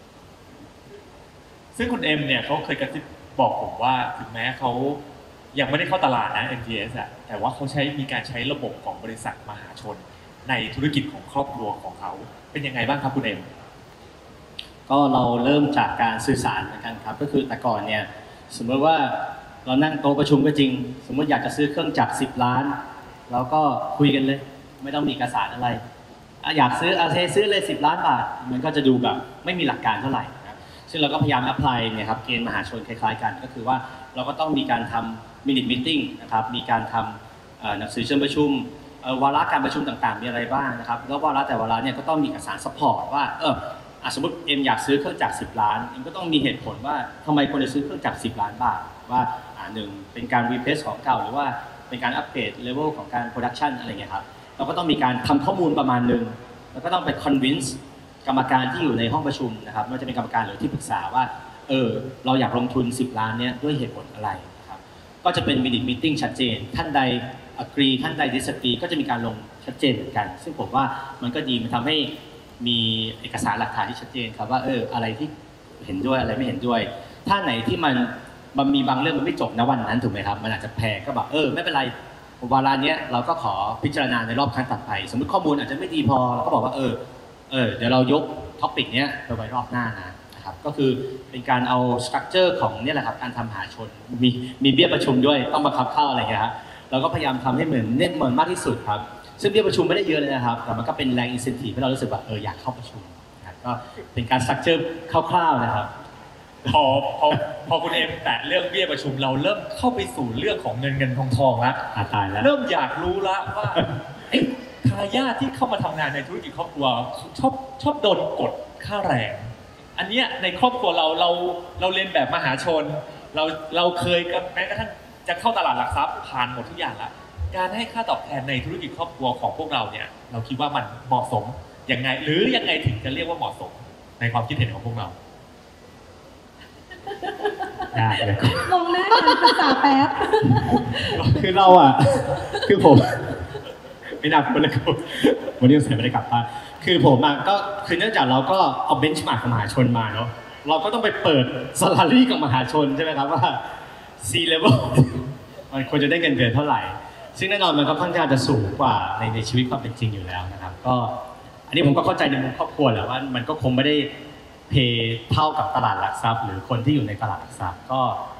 ซึ่งคุณเอ็มเนี่ยเขาเคยกระซิบบอกผมว่าถึงแม้เขายังไม่ได้เข้าตลาดนะ เอ็ม ที เอส อะแต่ว่าเขาใช้มีการใช้ระบบของบริษัทมหาชนในธุรกิจของครอบครัวของเขาเป็นยังไงบ้างครับคุณเอ็มก็เราเริ่มจากการสื่อสารเหมือนกันครับก็คือแต่ก่อนเนี่ยสมมติว่าเรานั่งโต๊ะประชุมก็จริงสมมติอยากจะซื้อเครื่องจักรสิบล้านเราก็คุยกันเลยไม่ต้องมีเอกสารอะไรอยากซื้ออาเซซื้อเลยสิบล้านบาทมันก็จะดูแบบไม่มีหลักการเท่าไหร่ครับซึ่งเราก็พยายามแอพพลายเนี่ยครับเกณฑ์มหาชนคล้ายๆกันก็คือว่าเราก็ต้องมีการทำมินิมิทติ้งนะครับมีการทำหนังสือเชิญประชุมวาระการประชุมต่างๆมีอะไรบ้างนะครับแล้ววาระแต่วาระเนี่ยก็ต้องมีเอกสารซัพพอร์ตว่าเออสมมติเอ็มอยากซื้อเครื่องจักรสิบล้านเอ็มก็ต้องมีเหตุผลว่าทำไมควรจะซื้อเครื่องจักรสิบล้านบาทว่าอ่าหนึ่งเป็นการรีเพลซของเก่าหรือว่าเป็นการอัปเกรดเลเวลของการโปรดักชันอะไรเงี้ยครับเราก็ต้องมีการทำข้อมูลประมาณหนึ่งแล้วก็ต้องไปคอนวินส์กรรมการที่อยู่ในห้องประชุมนะครับไม่ว่าจะเป็นกรรมการหรือที่ปรึกษาว่าเออเราอยากลงทุนสิบล้านเนี้ยด้วยเหตุผลอะไรนะครับก็จะเป็นมินิมิทติ้งชัดเจนท่านใด agree ท่านใด disagree ก็จะมีการลงชัดเจนเหมือนกันซึ่งผมว่ามันก็ดีมันทำให้มีเอกสารหลักฐานที่ชัดเจนครับว่าเอออะไรที่เห็นด้วยอะไรไม่เห็นด้วยถ้าไหนที่มันมันมีบางเรื่องมันไม่จบณวันนั้นถูกไหมครับมันอาจจะแพงก็แบบเออไม่เป็นไรวาระเนี้ยเราก็ขอพิจารณาในรอบครั้งถัดไปสมมติข้อมูลอาจจะไม่ดีพอเราก็บอกว่าเออเออเดี๋ยวเรายกท็อปิกเนี้ยไปไว้รอบหน้านะนะครับก็คือเป็นการเอาสตรัคเจอร์ของเนี่ยแหละครับการทำมหาชนมีมีเบี้ยประชุมด้วยต้องบังคับเข้าอะไรอย่างเงี้ยครับเราก็พยายามทำให้เหมือนเน้นเหมือนมากที่สุดครับซึ่งเบี้ยประชุมไม่ได้เยอะเลยนะครับแต่มันก็เป็นแรงอินเซนทีฟให้เรารู้สึกว่าเอออยากเข้าประชุมนะครับก็เป็นการสตรัคเจอร์คร่าวๆนะครับพอพอพอคุณเอ็มแต่เรื่องเบี้ยประชุมเราเริ่มเข้าไปสู่เรื่องของเงินเงินทองทองแล้วตายแล้วเริ่มอยากรู้แล้วว่าทายาทที่เข้ามาทำงานในธุรกิจครอบครัวชอบชอบโดนกดค่าแรงอันเนี้ยในครอบครัวเราเราเราเรียนแบบมหาชนเราเราเคยแม้กระทั่งจะเข้าตลาดหลักทรัพย์ผ่านหมดทุกอย่างแล้วการให้ค่าตอบแทนในธุรกิจครอบครัวของพวกเราเนี่ยเราคิดว่ามันเหมาะสมยังไงหรือยังไงถึงจะเรียกว่าเหมาะสมในความคิดเห็นของพวกเราได้เลยมองหน้ากันภาษาแป๊บคือเราอ่ะคือผมไม่น่าพูดเลยครับวันนี้ใส่ไม่ได้กลับบ้านคือผมอ่ะก็คือเนื่องจากเราก็เอาเบนช์มาร์กกับมหาชนมาเนาะเราก็ต้องไปเปิดซาลารี่กับมหาชนใช่ไหมครับว่า C level มันควรจะได้เงินเดือนเท่าไหร่ซึ่งแน่นอนมันก็ค่อนข้างจะสูงกว่าในในชีวิตความเป็นจริงอยู่แล้วนะครับก็อันนี้ผมก็เข้าใจในมุมครอบครัวแหละว่ามันก็คงไม่ได้เพย์เท่ากับตลาดหลักทรัพย์หรือคนที่อยู่ในตลาดหลักทรัพย์ก็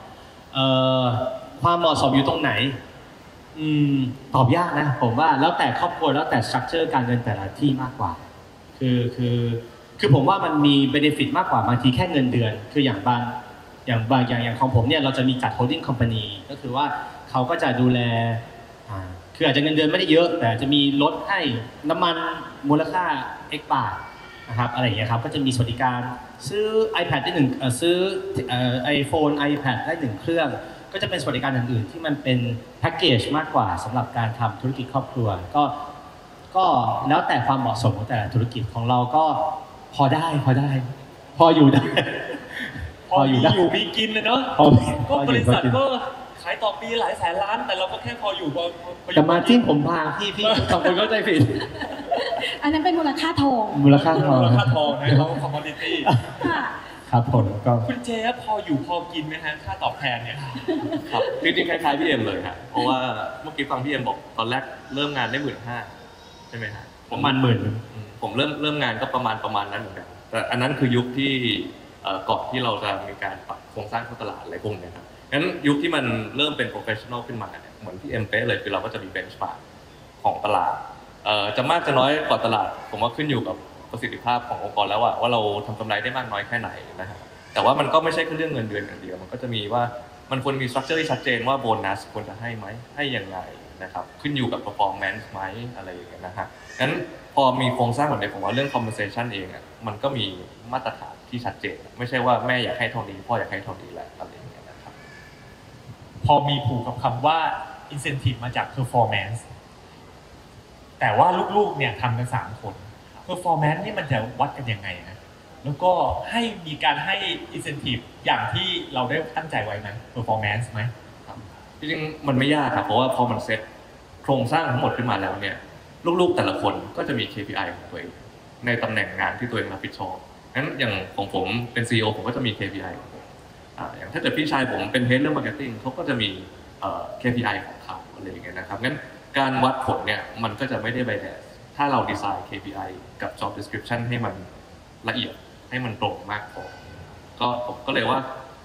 ความเหมาะสมอยู่ตรงไหนอืมตอบยากนะผมว่าแล้วแต่ครอบครัวแล้วแต่สตรัคเจอร์การเงินแต่ละที่มากกว่าคือคือคือผมว่ามันมีเบเนฟิตมากกว่าบางทีแค่เงินเดือนคืออย่างบางอย่างบางอย่างอย่างของผมเนี่ยเราจะมีจัดโฮลดิ้งคอมพานีก็คือว่าเขาก็จะดูแลคืออาจจะเงินเดือนไม่ได้เยอะแต่จะมีลดให้น้ำมันมูลค่า X บาทนะครับอะไรอย่างเงี้ยครับก็จะมีสวัสดิการซื้อ iPad ได้หนึ่งซื้อไอโฟน iPad ได้หนึ่งเครื่องก็จะเป็นสวัสดิการอื่นๆที่มันเป็นแพ็กเกจมากกว่าสำหรับการทำธุรกิจครอบครัวก็ก็แล้วแต่ความเหมาะสมของแต่ละธุรกิจของเราก็พอได้พอได้พออยู่ได้พออยู่อยู่มีกินนะเนาะก็บริษัทก็ขายต่อปีหลายแสนล้านแต่เราก็แค่พออยู่พอแต่มาจิ้มผมพางพี่พี่สองคนเข้าใจผิดอันนั้นเป็นมูลค่าทองมูลค่าทองมูลค่าทองนะเขาคอมมอดิตี้ครับผมก็คุณเจ๊พออยู่พอกินไหมฮะค่าตอบแทนเนี่ยครับจริงๆคล้ายๆพี่เอ็มเลยครับเพราะว่าเมื่อกี้ฟังพี่เอ็มบอกตอนแรกเริ่มงานได้หมื่นห้าใช่ไหมฮะประมาณหมื่นผมเริ่มเริ่มงานก็ประมาณประมาณนั้นเหมือนกันแต่อันนั้นคือยุคที่ก่อนที่เราจะมีการปรับโครงสร้างเข้าตลาดอะไรพวกนี้ครับงั้นยุคที่มันเริ่มเป็น professional ขึ้นมาเนี่ยเหมือนที่เอ็มเป๊ะเลยคือเราก็จะมี benchmark ของตลาดจะมากจะน้อยกว่าตลาดผมว่าขึ้นอยู่กับประสิทธิภาพขององค์กรแล้วอะว่าเราทำกำไรได้มากน้อยแค่ไหนนะฮะแต่ว่ามันก็ไม่ใช่แค่เรื่องเงินเดือนอย่างเดียวมันก็จะมีว่ามันควรมีสตรัคเจอร์ที่ชัดเจนว่าโบนัสควรจะให้ไหมให้ยังไงนะครับขึ้นอยู่กับ performance ไหมอะไรอย่างเงี้ยนะฮะงั้นพอมีโครงสร้างแบบนี้ผมว่าเรื่อง compensation เองอะมันก็มีมาตรฐานที่ชัดเจนไม่ใช่ว่าแม่อยากให้เท่านี้พ่ออยากให้เท่านี้แหละอะไรอย่างเงี้ยนะครับพอมีผูกกับคำว่า incentive มาจาก performance แต่ว่าลูกๆเนี่ยทำกันสามคน performance นี่มันจะวัดกันยังไงนะแล้วก็ให้มีการให้ incentive อย่างที่เราได้ตั้งใจไว้ไหม performance ไหมจริงๆมันไม่ยากครับเพราะว่าพอมันเซ็ตโครงสร้างทั้งหมดขึ้นมาแล้วเนี่ยลูกๆแต่ละคนก็จะมี เค พี ไอ ของตัวเองในตำแหน่งงานที่ตัวเองรับผิดชอบงั้นอย่างของผมเป็น ซี อี โอ ผมก็จะมี เค พี ไอ ของผมอ่าอย่างถ้าเกิดพี่ชายผมเป็นเฮดเรื่อง marketing เขาก็จะมีเอ่อ เค พี ไอ ของเขาอะไรอย่างเงี้ยนะครับงั้นการวัดผลเนี่ยมันก็จะไม่ได้ bias ถ้าเราดีไซน์ เค พี ไอ กับ job description ให้มันละเอียดให้มันตรงมากพอก็ผมก็เลยว่า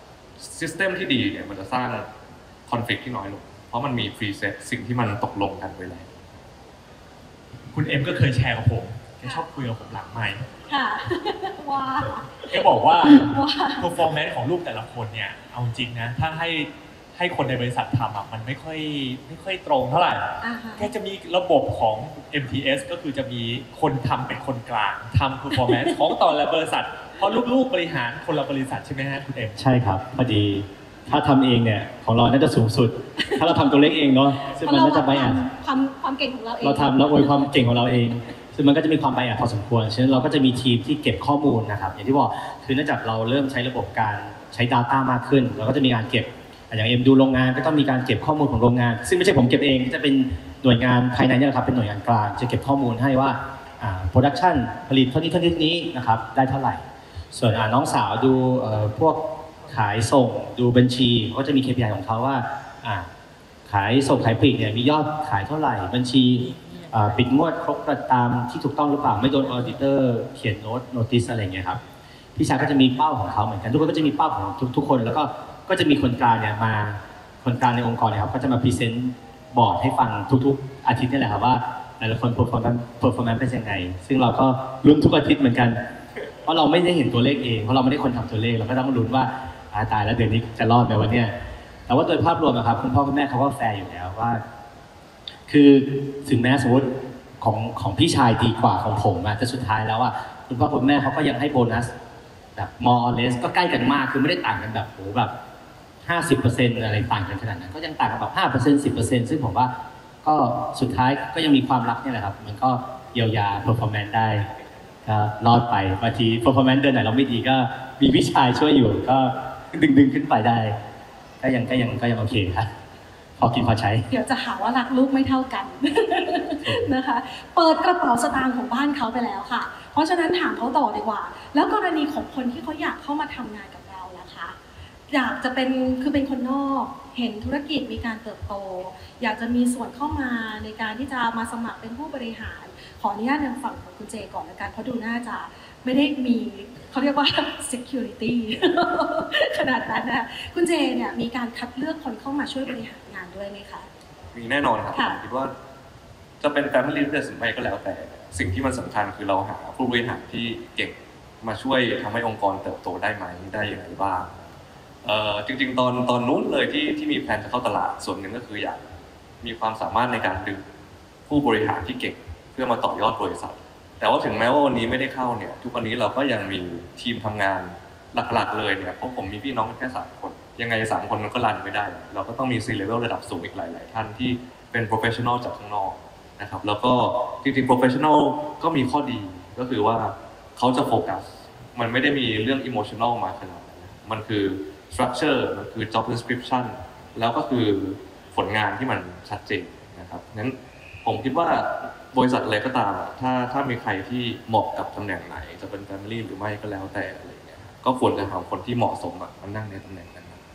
system ที่ดีเนี่ยมันจะสร้างคอนฟ lict ที่น้อยลงเพราะมันมี preset สิ่งที่มันตกลงกันไว้แล้วคุณเอ็มก็เคยแชร์กับผมแกชอบคุยกับผมหลังไมค์ค่ะว่าแกบอกว่า performance ของลูกแต่ละคนเนี่ยเอาจริงนะถ้าให้ให้คนในบริษัททำอ่ะมันไม่ค่อยไม่ค่อยตรงเท่าไหร่แกจะมีระบบของ เอ็ม ที เอส ก็คือจะมีคนทำเป็นคนกลางทำ performance ของแต่ละบริษัทเพราะลูกๆบริหารคนละบริษัทใช่ไหมฮะคุณเอ็มใช่ครับพอดีถ้าทำเองเนี่ยของเราน่าจะสูงสุดถ้าเราทำตัวเลขเองเนาะซึ่งมันน่าจะไบแอสความความเก่งของเราเองเราทำเราโวยความเก่งของเราเองซึ่งมันก็จะมีความไบแอสพอสมควรฉะนั้นเราก็จะมีทีมที่เก็บข้อมูลนะครับอย่างที่บอกคือเนื่องจากเราเริ่มใช้ระบบการใช้ Data มากขึ้นเราก็จะมีการเก็บอย่างเอ็มดูโรงงานก็ต้องมีการเก็บข้อมูลของโรงงานซึ่งไม่ใช่ผมเก็บเองจะเป็นหน่วยงานภายในนี่แหละครับเป็นหน่วยงานกลางจะเก็บข้อมูลให้ว่าอ่าโปรดักชันผลิตเท่านี้เท่านี้นี้นะครับได้เท่าไหร่ส่วนน้องสาวดูพวกขายส่งดูบัญชีเขาจะมี เค พี ไอ ของเขาว่าขายส่งขายปลีกเนี่ยมียอดขายเท่าไหร่บัญชีปิดงวดครบตามที่ถูกต้องหรือเปล่าไม่โดนออดิเตอร์เขียนโน้ตโนติสอะไรเงี้ยครับพี่ชายก็จะมีเป้าของเขาเหมือนกันทุกคนก็จะมีเป้าของทุกๆคนแล้วก็ก็จะมีคนกลางเนี่ยมาคนกลางในองค์กรเนี่ยครับก็จะมาพรีเซนต์บอร์ดให้ฟังทุกๆอาทิตย์นี่แหละครับว่าแต่ละคนเพอร์ฟอร์แมนซ์เพอร์ฟอร์แมนซ์เป็นยังไงซึ่งเราก็ลุ้นทุกอาทิตย์เหมือนกันเพราะเราไม่ได้เห็นตัวเลขเองเพราะเราไม่ได้คนทำตัวเลขเราก็ต้องลุ้นว่าอาตายแล้วเดือนนี้จะรอดไหมวะเนี่ยแต่ว่าโดยภาพรวมนะครับคุณพ่อคุณแม่เขาก็แฟร์อยู่แล้วว่าคือถึงแม้สมมติของของพี่ชายดีกว่าของผมอะแต่สุดท้ายแล้วอะคุณพ่อคุณแม่เขาก็ยังให้โบนัสแบบ more or less ก็ใกล้กันมากคือไม่ได้ต่างกันแบบโหแบบห้าสิบเปอร์เซ็นต์อะไรต่างกันขนาดนั้นก็ยังต่างกันแบบห้าเปอร์เซ็นต์สิบเปอร์เซ็นต์ซึ่งผมว่าก็สุดท้ายก็ยังมีความรักนี่แหละครับมันก็เยียวยา performance ได้ก็รอดไปบางที performance เดือนไหนเราไม่ดีก็มีพี่ชายช่วยอยู่ก็ดึงดึงขึ้นไปได้ก็ยังก็ยังก็ยังโอเคครับพอกินพอใช้เดี๋ยวจะหาว่ารักลูกไม่เท่ากันนะคะเปิดกระเป๋าสตางค์ของบ้านเขาไปแล้วค่ะเพราะฉะนั้นถามเขาต่อดีกว่าแล้วกรณีของคนที่เขาอยากเข้ามาทำงานกับเรานะคะอยากจะเป็นคือเป็นคนนอกเห็นธุรกิจมีการเติบโตอยากจะมีส่วนเข้ามาในการที่จะมาสมัครเป็นผู้บริหารขออนุญาตในฝั่งของคุณเจก่อนละกันเพราะดูน่าจะไม่ได้มีเขาเรียกว่า security ขนาดนั้นนะคุณเจเนี่ยมีการคัดเลือกคนเข้ามาช่วยบริหารงานด้วยไหมคะมีแน่นอนครับผมคิดว่าจะเป็น family leader หรือไม่ก็แล้วแต่สิ่งที่มันสำคัญคือเราหาผู้บริหารที่เก่งมาช่วยทำให้องค์กรเติบโตได้ไหมได้อย่างไรบ้างเอ่อจริงๆตอนตอนนู้นเลยที่ที่มีแผนจะเข้าตลาดส่วนหนึ่งก็คืออยากมีความสามารถในการดึงผู้บริหารที่เก่งเพื่อมาต่อยอดบริษัทแต่ว่าถึงแม้ว่าวันนี้ไม่ได้เข้าเนี่ยทุกวันนี้เราก็ยังมีทีมทำงานหลักๆเลยเนี่ยเพราะผมมีพี่น้องแค่สามคนยังไงสามคนมันก็รันไม่ได้เราก็ต้องมี ซี level ระดับสูงอีกหลายๆท่านที่เป็น professional จากข้างนอกนะครับแล้วก็จริงๆ professional ก็มีข้อดีก็คือว่าเขาจะโฟกัสมันไม่ได้มีเรื่อง emotional มาขนาดนั้นมันคือ structure มันคือ job description แล้วก็คือผลงานที่มันชัดเจนนะครับงั้นผมคิดว่าบริษัทอะไรก็ตามถ้าถ้ามีใครที่เหมาะกับตำแหน่งไหนจะเป็น family หรือไม่ก็แล้วแต่อะไรเงี้ยก็ควรจะหาคนที่เหมาะสมมานั่งในตำแหน่งนั้นไป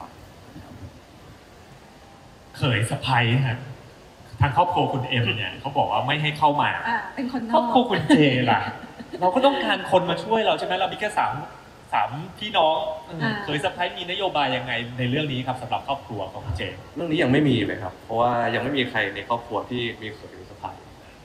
เคยสะพายฮะทางครอบครัวคุณเอ็มเนี่ยเขาบอกว่าไม่ให้เข้ามาเป็นคนนอกครอบครัวคุณเจล่ะเราก็ต้องการคนมาช่วยเราใช่ไหมเรามีแค่สามสามพี่น้องเคยสะพายมีนโยบายยังไงในเรื่องนี้ครับสำหรับครอบครัวของคุณเจเรื่องนี้ยังไม่มีเลยครับเพราะว่ายังไม่มีใครในครอบครัวที่มีเคยสะพาย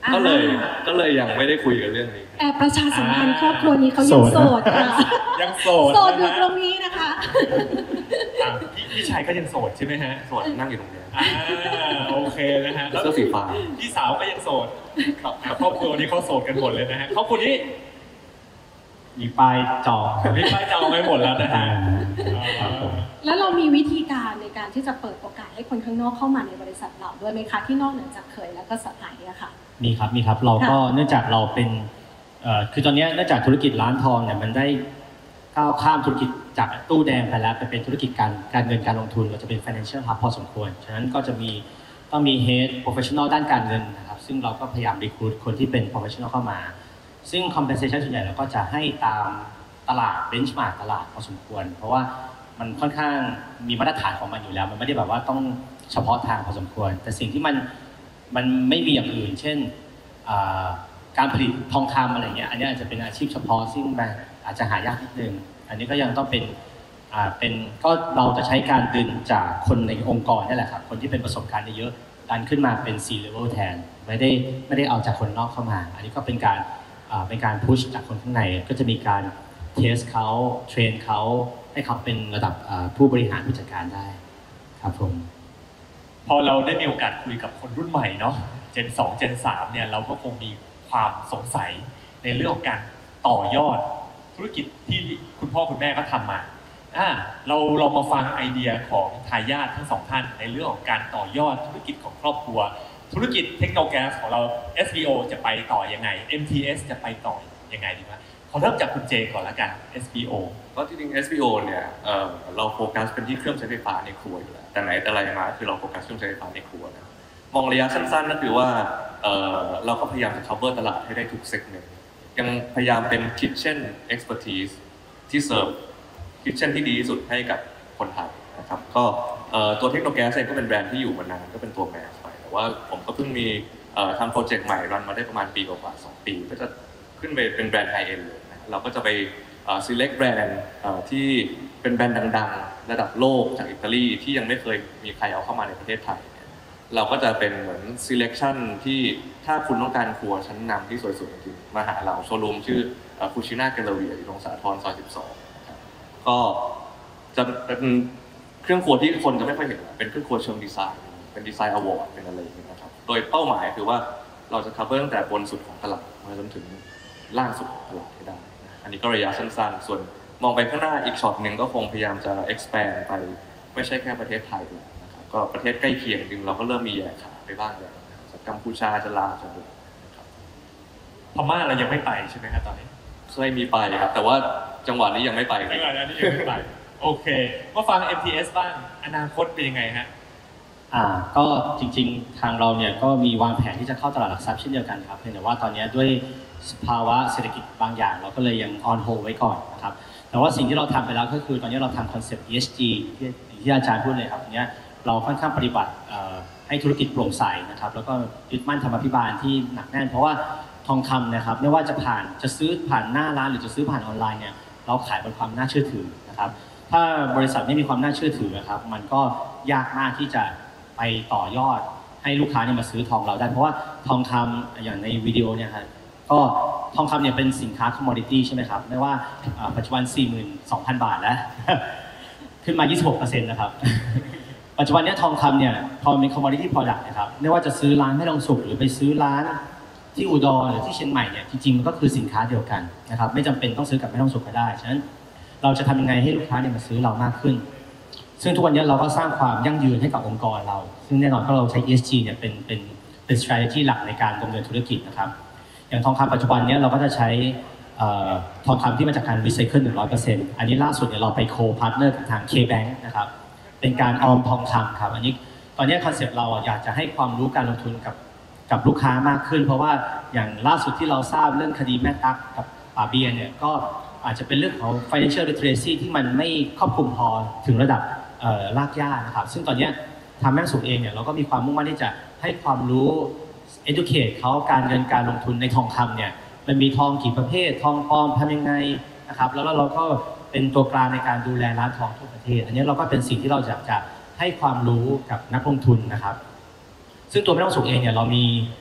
ก็เลยก็เลยยังไม่ได้คุยกันเรื่องนี้แอบประชาสัมพันธ์ครอบครัวนี้เขายังโสดค่ะยังโสดโสดอยู่นะตฮะรงนี้นะคะอ่ะพี่พี่ชายก็ยังโสดใช่ไหมฮะส่วนนั่งอยู่ตรงนี้อ่าโอเคนะฮะแล้วเสื้อสีฟ้าพี่สาวก็ยังโสดครับอ่ะครอบครัวนี้เขาโสดกันหมดเลยนะฮะครอบครัวนี้มีป้ายจองมีป้ายจองไว้หมดแล้วนะฮะครับผมแล้วเรามีวิธีการในการที่จะเปิดโอกาสให้คนข้างนอกเข้ามาในบริษัทเราด้วยไหมคะที่นอกเหนือจากเคยแล้วก็สหายอะค่ะมีครับมีครับเราก็ค่ะเนื่องจากเราเป็นเอ่อคือตอนเนี้ยเนื่องจากธุรกิจร้านทองเนี่ยมันได้ก้าวข้ามธุรกิจจากตู้แดงไปแล้วไปเป็นธุรกิจการการเงินการลงทุนเราจะเป็น financial hub พอสมควรฉะนั้นก็จะมีต้องมี head professional ด้านการเงินนะครับซึ่งเราก็พยายาม recruit คนที่เป็น professional เข้ามา ซึ่ง compensation ส่วนใหญ่เราก็จะให้ตามตลาด benchmark ตลาดพอสมควร เพราะว่ามันค่อนข้างมีมาตรฐานของมันอยู่แล้วมันไม่ได้แบบว่าต้องเฉพาะทางพอสมควร แต่สิ่งที่มันมันไม่มีอย่างอื่น เช่นอ่าการผลิตทองคำอะไรเงี้ยอันนี้อาจจะเป็นอาชีพเฉพาะซึ่งมันอาจจะหายากนิดนึงอันนี้ก็ยังต้องเป็นอ่าเป็นก็เราจะใช้การดึงจากคนในองค์กรนี่แหละครับคนที่เป็นประสบการณ์เยอะๆดันขึ้นมาเป็น C level แทนไม่ได้ไม่ได้เอาจากคนนอกเข้ามา อันนี้ก็เป็นการอ่าเป็นการพุชจากคนข้างในก็จะมีการเทสเขาเทรนเขาให้เขาเป็นระดับอ่าผู้บริหารผู้จัดการได้ครับผมพอเราได้มีโอกาสคุยกับคนรุ่นใหม่เนาะ เจน สอง เจน สาม เนี่ยเราก็คงมีความสงสัยในเรื่องของการต่อยอดธุรกิจที่คุณพ่อคุณแม่ก็ทำมาอ่าเราเรามาฟังไอเดียของทายาททั้งสองท่านในเรื่องของการต่อยอดธุรกิจของครอบครัว ธุรกิจเทคโนโลยีของเรา เอส บี โอ จะไปต่อยังไง เอ็ม ที เอส จะไปต่อยังไงดีวะขอเริ่มจากคุณเจก่อนละกัน เอส บี โอก็จริงๆ เอส บี โอ เนี่ยเอ่อเราโฟกัสเป็นที่เครื่องใช้ไฟฟ้าในครัวอยู่แล้วแต่ไหนแต่ไรมาคือเราโฟกัสเครื่องใช้ไฟฟ้าในครัวนะมองระยะสั้นๆก็คือว่าเอ่อเราก็พยายามจะ cover ตลาดให้ได้ทุกเซกเมนต์ยังพยายามเป็น kitchen expertise ที่เสิร์ฟ kitchen ที่ดีที่สุดให้กับคนไทยนะครับก็เอ่อตัวเทคโนแก๊สเองก็เป็นแบรนด์ที่อยู่มานานก็เป็นตัวแมสไปแต่ว่าผมก็เพิ่งมีเอ่อทำโปรเจกต์ใหม่รันมาได้ประมาณปีกว่าๆสองปีก็จะขึ้นไปเป็นแบรนด์ไฮเอ็นเลยนะเราก็จะไปเอ่อ select แบรนด์เอ่อที่เป็นแบรนด์ดังๆระดับโลกจากอิตาลีที่ยังไม่เคยมีใครเอาเข้ามาในประเทศไทยเนี่ยเราก็จะเป็นเหมือน selection ที่ถ้าคุณต้องการครัวชั้นนำที่สวยสุดจริงๆมาหาเราโชว์รูมชื่อฟูชิน่าแกลเลอรี่อยู่ตรงสาทรซอยสิบสองนะครับก็จะเป็นเครื่องครัวที่คนจะไม่ค่อยเห็นเป็นเครื่องครัวเชิงดีไซน์เป็นดีไซน์อวอร์ดเป็นอะไรอย่างเงี้ยนะครับโดยเป้าหมายคือว่าเราจะ cover ตั้งแต่บนสุดของตลาดมาจนถึงล่างสุดของตลาดให้ได้นะอันนี้ก็ระยะสั้นๆส่วนมองไปข้างหน้าอีกช็อตหนึ่งก็คงพยายามจะ expand ไปไม่ใช่แค่ประเทศไทยแล้วนะครับก็ประเทศใกล้เคียงจริงเราก็เริ่มมีแย่ขาไปบ้างแล้วนะครับจากกัมพูชาจะลาวจะดูนะครับพม่าเรายังไม่ไปใช่ไหมครับตอนนี้เคยมีไปครับแต่ว่าจังหวะนี้ยังไม่ไปไม่ไปนะนี่ยังไม่ไปโอเคมาฟัง เอ็ม ที เอส บ้างอนาคตเป็นยังไงฮะอ่าก็จริงๆทางเราเนี่ยก็มีวางแผนที่จะเข้าตลาดหลักทรัพย์เช่นเดียวกันครับเพียงแต่ว่าตอนนี้ด้วยสภาวะเศรษฐกิจบางอย่างเราก็เลยยัง on hold ไว้ก่อนนะครับแต่ว่าสิ่งที่เราทำไปแล้วก็คือตอนนี้เราทำคอนเซ็ปต์ อี เอส จี ที่ที่อาจารย์พูดเลยครับอันนี้เราค่อนข้างปฏิบัติให้ธุรกิจโปร่งใสนะครับแล้วก็ยึดมั่นธรรมาภิบาลที่หนักแน่นเพราะว่าทองคำนะครับไม่ว่าจะผ่านจะซื้อผ่านหน้าร้านหรือจะซื้อผ่านออนไลน์เนี่ยเราขายบนความน่าเชื่อถือนะครับถ้าบริษัทไม่มีความน่าเชื่อถือนะครับมันก็ยากมากที่จะไปต่อยอดให้ลูกค้าเนี่ยมาซื้อทองเราได้เพราะว่าทองคำอย่างในวิดีโอเนี่ยครับก็ทองคำเนี่ยเป็นสินค้า commodity ใช่ไหมครับไม่ว่าปัจจุบัน สี่หมื่นสองพัน บาทแล้ว ขึ้นมา ยี่สิบหกเปอร์เซ็นต์ นะครับ ปัจจุบันนี้ทองคำเนี่ยพอเป็น commodity product นะครับไม่ว่าจะซื้อร้านแม่ทองสุขหรือไปซื้อร้านที่อุดรหรือที่เชียงใหม่เนี่ยจริงๆมันก็คือสินค้าเดียวกันนะครับไม่จำเป็นต้องซื้อกับแม่ทองสุขก็ได้ฉะนั้นเราจะทำยังไงให้ลูกค้าเนี่ยมาซื้อเรามากขึ้นซึ่งทุกวันนี้เราก็สร้างความยั่งยืนให้กับองค์กรเราซึ่งแน่นอนก็เราใช้ อี เอส จี เนี่ยเป็นเป็นเป็น strategy หลักในการดำเนินธุรกิจนะครับอย่างทองคำปัจจุบันนี้เราก็จะใช้ทองคำที่มาจากการรีไซเคิล หนึ่งร้อยเปอร์เซ็นต์ อันนี้ล่าสุดเนี่ยเราไปโคพาร์ทเนอร์กับทาง K-Bank นะครับเป็นการออมทองคำครับอันนี้ตอนนี้คอนเซ็ปต์เราอยากจะให้ความรู้การลงทุนกับกับลูกค้ามากขึ้นเพราะว่าอย่างล่าสุดที่เราทราบเรื่องคดีแม่ตั๊กกับป่าเบียร์เนี่ยก็อาจจะเป็นเรื่องของ financial literacy ที่มันไม่ครอบคลุมพอถึงระดับรากหญ้านะครับซึ่งตอนนี้ทางแม่สุขเองเนี่ยเราก็มีความมุ่งมั่นที่จะให้ความรู้ educate เขาการเงินการลงทุนในทองคำเนี่ยมันมีทองกี่ประเภททองปลอมทำยังไงนะครับแล้วเราก็เป็นตัวกลางในการดูแลร้านทองทั่วประเทศอันนี้เราก็เป็นสิ่งที่เราอยากจะให้ความรู้กับนักลงทุนนะครับซึ่งตัวแม่ทองสุขเองเนี่ยเรามี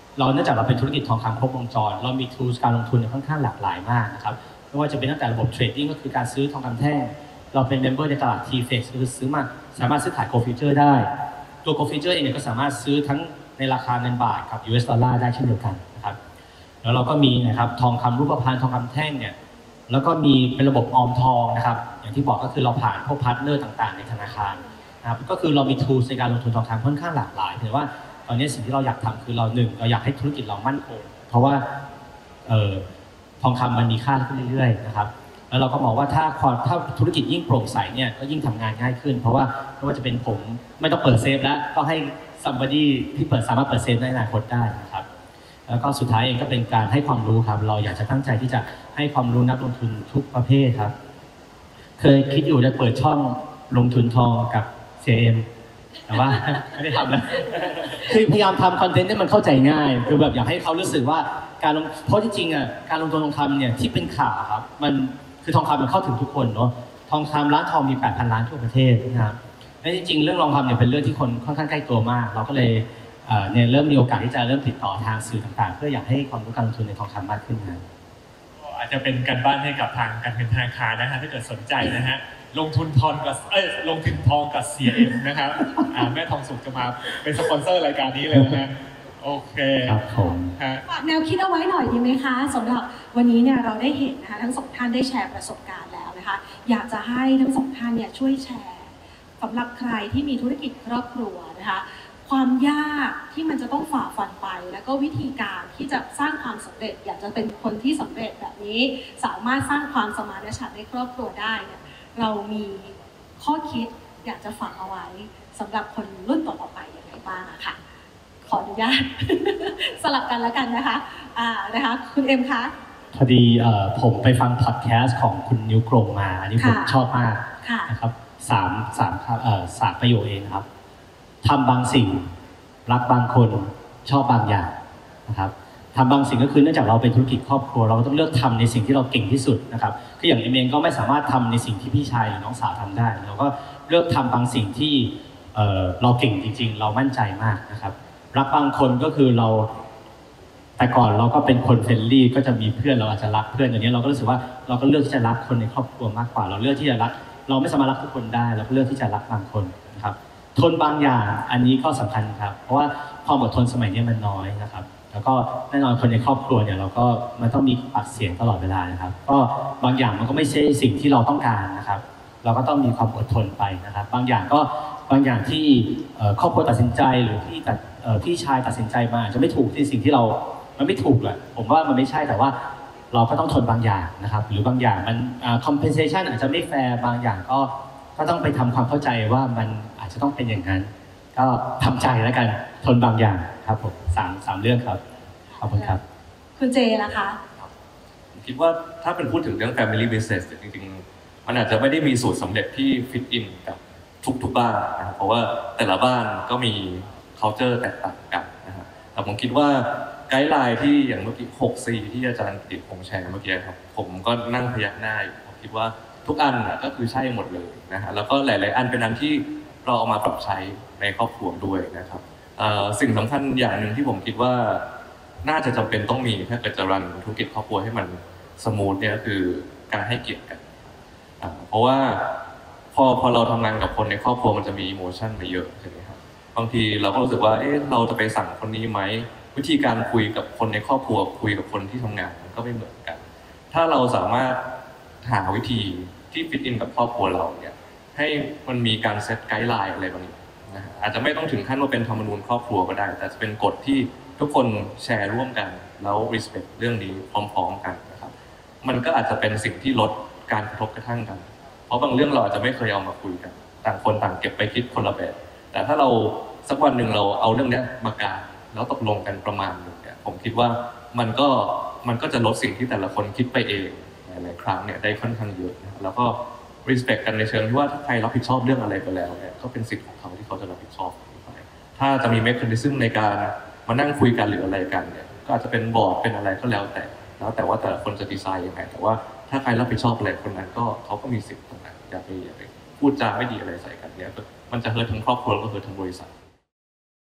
เราเนื่องจากเราเป็นธุรกิจทองคำครบวงจรเรามี tools การลงทุนค่อนข้างหลากหลายมากนะครับไม่ว่าจะเป็นตั้งแต่ระบบเทรดดิ้งก็คือการซื้อทองคำแท่งเราเป็นเมมเบอร์ในตลาด ที เฟกซ์ คือซื้อมาสามารถซื้อขาย Gold Future ได้ตัว Gold Future เองเนี่ยก็สามารถซื้อทั้งในราคาเงินบาทกับ ยู เอส ดอลลาร์ได้เช่นเดียวกันนะครับแล้วเราก็มีนะครับทองคำรูปพรรณทองคำแท่งเนี่ยแล้วก็มีเป็นระบบออมทองนะครับอย่างที่บอกก็คือเราผ่านพวกพาร์ทเนอร์ต่างๆในธนาคารนะครับก็คือเรามี tools ในการลงทุนทองคำค่อนข้างหลากหลายถือว่าตอนนี้สิ่งที่เราอยากทำคือเราหนึ่งเราอยากให้ธุรกิจเรามั่นคงเพราะว่าเอ่อทองคำมันมีค่าขึ้นเรื่อยๆนะครับแล้วเราก็มองว่าถ้าถ้าธุรกิจยิ่งโปร่งใสเนี่ยก็ยิ่งทำงานง่ายขึ้นเพราะว่าไม่ว่าจะเป็นผมไม่ต้องเปิดเซฟแล้วก็ให้ somebody ที่เปิดสามารถเปิดเซฟในอนาคตได้นะครับแล้วก็สุดท้ายเองก็เป็นการให้ความรู้ครับเราอยากจะตั้งใจที่จะให้ความรู้นักลงทุนทุกประเภทครับเคยคิดอยู่จะเปิดช่องลงทุนทองกับ ซี เอ็ม แต่ว่าไม่ได้ทำแล้วคือพยายามทำคอนเทนต์ให้มันเข้าใจง่ายคือแบบอยากให้เขารู้สึกว่าการลงเพราะจริงๆอ่ะการลงทุนทองคำเนี่ยที่เป็นข่าวครับมันคือทองคำมันเข้าถึงทุกคนเนาะทองคำร้านทองมี แปดพัน ล้านทั่วประเทศนะครับและจริงๆเรื่องทองคำเนี่ยเป็นเรื่องที่คนค่อนข้างใกล้ตัวมากเราก็เลยเนี่ยเริ่มมีโอกาสที่จะเริ่มติดต่อทางสื่อต่างๆเพื่ออยากให้ความรู้การลงทุนในทองคำมากขึ้นนะอาจจะเป็นการบ้านให้กับทางการเงินธนาคารนะฮะถ้าเกิดสนใจนะฮะลงทุนทองกับเอ้ยลงทุนทองกับ ซี เอ็ม นะครับแม่ทองสุขจะมาเป็นสปอนเซอร์รายการนี้เลยนะฮะโอเคครับผมฝากแนวคิดเอาไว้หน่อยดีไหมคะสำหรับวันนี้เนี่ยเราได้เห็นนะคะทั้งสองท่านได้แชร์ประสบการณ์แล้วนะคะอยากจะให้ทั้งสองท่านเนี่ยช่วยแชร์สำหรับใครที่มีธุรกิจครอบครัวนะคะความยากที่มันจะต้องฝ่าฟันไปแล้วก็วิธีการที่จะสร้างความสำเร็จอยากจะเป็นคนที่สำเร็จแบบนี้สามารถสร้างความสมานฉันท์ในครอบครัวได้เนี่ยเรามีข้อคิดอยากจะฝากเอาไว้สำหรับคนรุ่นต่อๆไปอย่างไรบ้างอะค่ะขออนุญาต สลับกันแล้วกันนะคะอ่านะคะคุณเอ็มคะพอดีเอ่อผมไปฟังพอดแคสต์ของคุณนิ้วกลมมาอันนี้ผมชอบมากนะครับสามสามเอ่อสามประโยคเองครับทำบางสิ่งรักบางคนชอบบางอย่างนะครับทำบางสิ่งก็คือเนื่องจากเราเป็นธุรกิจครอบครัวเราต้องเลือกทำในสิ่งที่เราเก่งที่สุดนะครับคืออย่างเอเมงก็ไม่สามารถทำในสิ่งที่พี่ชายหรือน้องสาวทำได้เราก็เลือกทำบางสิ่งที่เอ่อเราเก่งจริงๆเรามั่นใจมากนะครับรักบางคนก็คือเราแต่ก่อนเราก็เป็นคนเฟรนลี่ก็จะมีเพื่อนเราอาจจะรักเพื่อนอย่างนี้เราก็รู้สึกว่าเราก็เลือกที่จะรักคนในครอบครัวมากกว่าเราเลือกที่จะรักเราไม่สามารถรักทุกคนได้เราก็เลือกที่จะรักบางคนนะครับทนบางอย่างอันนี้ก็สำคัญครับเพราะว่าความอดทนสมัยนี้มันน้อยนะครับแล้วก็แน่นอนคนในครอบครัวเนี่ยเราก็มันต้องมีปากเสียงตลอดเวลานะครับก็บางอย่างมันก็ไม่ใช่สิ่งที่เราต้องการนะครับเราก็ต้องมีความอดทนไปนะครับบางอย่างก็บางอย่างที่ครอบครัวตัดสินใจหรือพี่ตัดพี่ชายตัดสินใจมาจะไม่ถูกที่สิ่งที่เรามันไม่ถูกแหละผมว่ามันไม่ใช่แต่ว่าเราก็ต้องทนบางอย่างนะครับหรือบางอย่างมัน compensation อาจจะไม่แฟร์บางอย่างก็ก็ต้องไปทำความเข้าใจว่ามันอาจจะต้องเป็นอย่างนั้นก็ทำใจแล้วกันทนบางอย่างครับผมสามสามเรื่องครับขอบคุณครับคุณเจล่ะคะผมคิดว่าถ้าเป็นพูดถึงเรื่อง family business จริงๆมันอาจจะไม่ได้มีสูตรสำเร็จที่ fit in กับทุกๆบ้านนะครับเพราะว่าแต่ละบ้านก็มี culture แตกต่างกันนะครับแต่ผมคิดว่าไกด์ไลน์ที่อย่างเมื่อกี้ หก ซี ที่อาจารย์ติดผมแชร์เมื่อกี้ครับผมก็นั่งพยักหน้าอยู่ผมคิดว่าทุกอันก็คือใช่หมดเลยนะฮะแล้วก็หลายๆอันเป็นอันที่เราเอามาปรับใช้ในครอบครัวด้วยนะครับสิ่งสำคัญอย่างหนึ่งที่ผมคิดว่าน่าจะจำเป็นต้องมีถ้าเกิดจะรันธุรกิจครอบครัวให้มันสมูทเนี่ยคือการให้เกียรติกันเพราะว่าพอพอเราทำงานกับคนในครอบครัวมันจะมีอิโมชันมาเยอะใช่ไหมครับบางทีเราก็รู้สึกว่าเอ๊ะเราจะไปสั่งคนนี้ไหมวิธีการคุยกับคนในครอบครัวคุยกับคนที่ทำงานมันก็ไม่เหมือนกันถ้าเราสามารถหาวิธีที่ฟิตอินกับครอบครัวเราเนี่ยให้มันมีการเซตไกด์ไลน์อะไรบางอย่างนะอาจจะไม่ต้องถึงขั้นว่าเป็นธรรมนูญครอบครัวก็ได้แต่จะเป็นกฎที่ทุกคนแชร์ร่วมกันแล้ว respect เรื่องนี้พร้อมๆกันนะครับมันก็อาจจะเป็นสิ่งที่ลดการกระทบกระทั่งกันเพราะบางเรื่องเราอาจจะไม่เคยเอามาคุยกันต่างคนต่างเก็บไปคิดคนละแบบแต่ถ้าเราสักวันหนึ่งเราเอาเรื่องนี้มากางแล้วตกลงกันประมาณหนึ่งเนี่ยผมคิดว่ามันก็มันก็จะลดสิ่งที่แต่ละคนคิดไปเองหลายๆครั้งเนี่ยได้ค่อนข้างเยอะนะแล้วก็ respect กันในเชิงที่ว่าถ้าใครรับผิดชอบเรื่องอะไรไปแล้วเนี่ยก็เป็นสิทธิ์ของเขาที่เขาจะรับผิดชอบถ้าจะมี mechanism ในการมานั่งคุยกันหรืออะไรกันเนี่ยก็อาจจะเป็นบอร์ดเป็นอะไรก็แล้วแต่แล้วแต่ว่าแต่ละคนจะดีไซน์ยังไงแต่ว่าถ้าใครรับผิดชอบอะไรคนนั้นก็เขาก็มีสิทธิ์ตรงนั้นอย่าไปอย่าไปพูดจาไม่ดีอะไรใส่กันเนี่ยมันจะเฮิร์ตทั้งครอบครัวแล้วก็เฮิร์ตทั้งบริษัท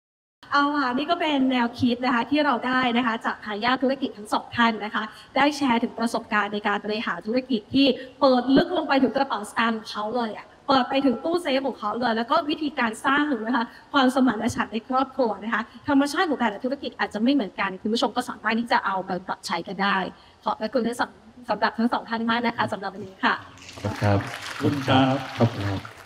เอาล่ะนี่ก็เป็นแนวคิดนะคะที่เราได้นะคะจากทายาทธุรกิจทั้งสองท่านนะคะได้แชร์ถึงประสบการณ์ในการบริหารธุรกิจที่เปิดลึกลงไปถึงกระเป๋าสตางค์ของเขาเลยอ่ะเปิดไปถึงตู้เซฟของเขาเลยแล้วก็วิธีการสร้างนะคะความสมานฉันท์ในครอบครัวนะคะธรรมชาติของแต่ละธุรกิจอาจจะไม่เหมือนกันคุณผู้ชมก็สามารถที่จะเอาไปปรับใช้กันได้ขอบพระคุณทั้งสองสำหรับทั้งสองท่านมากนะคะสำหรับวันนี้ค่ะครับขอบคุณครับขอบคุณครับ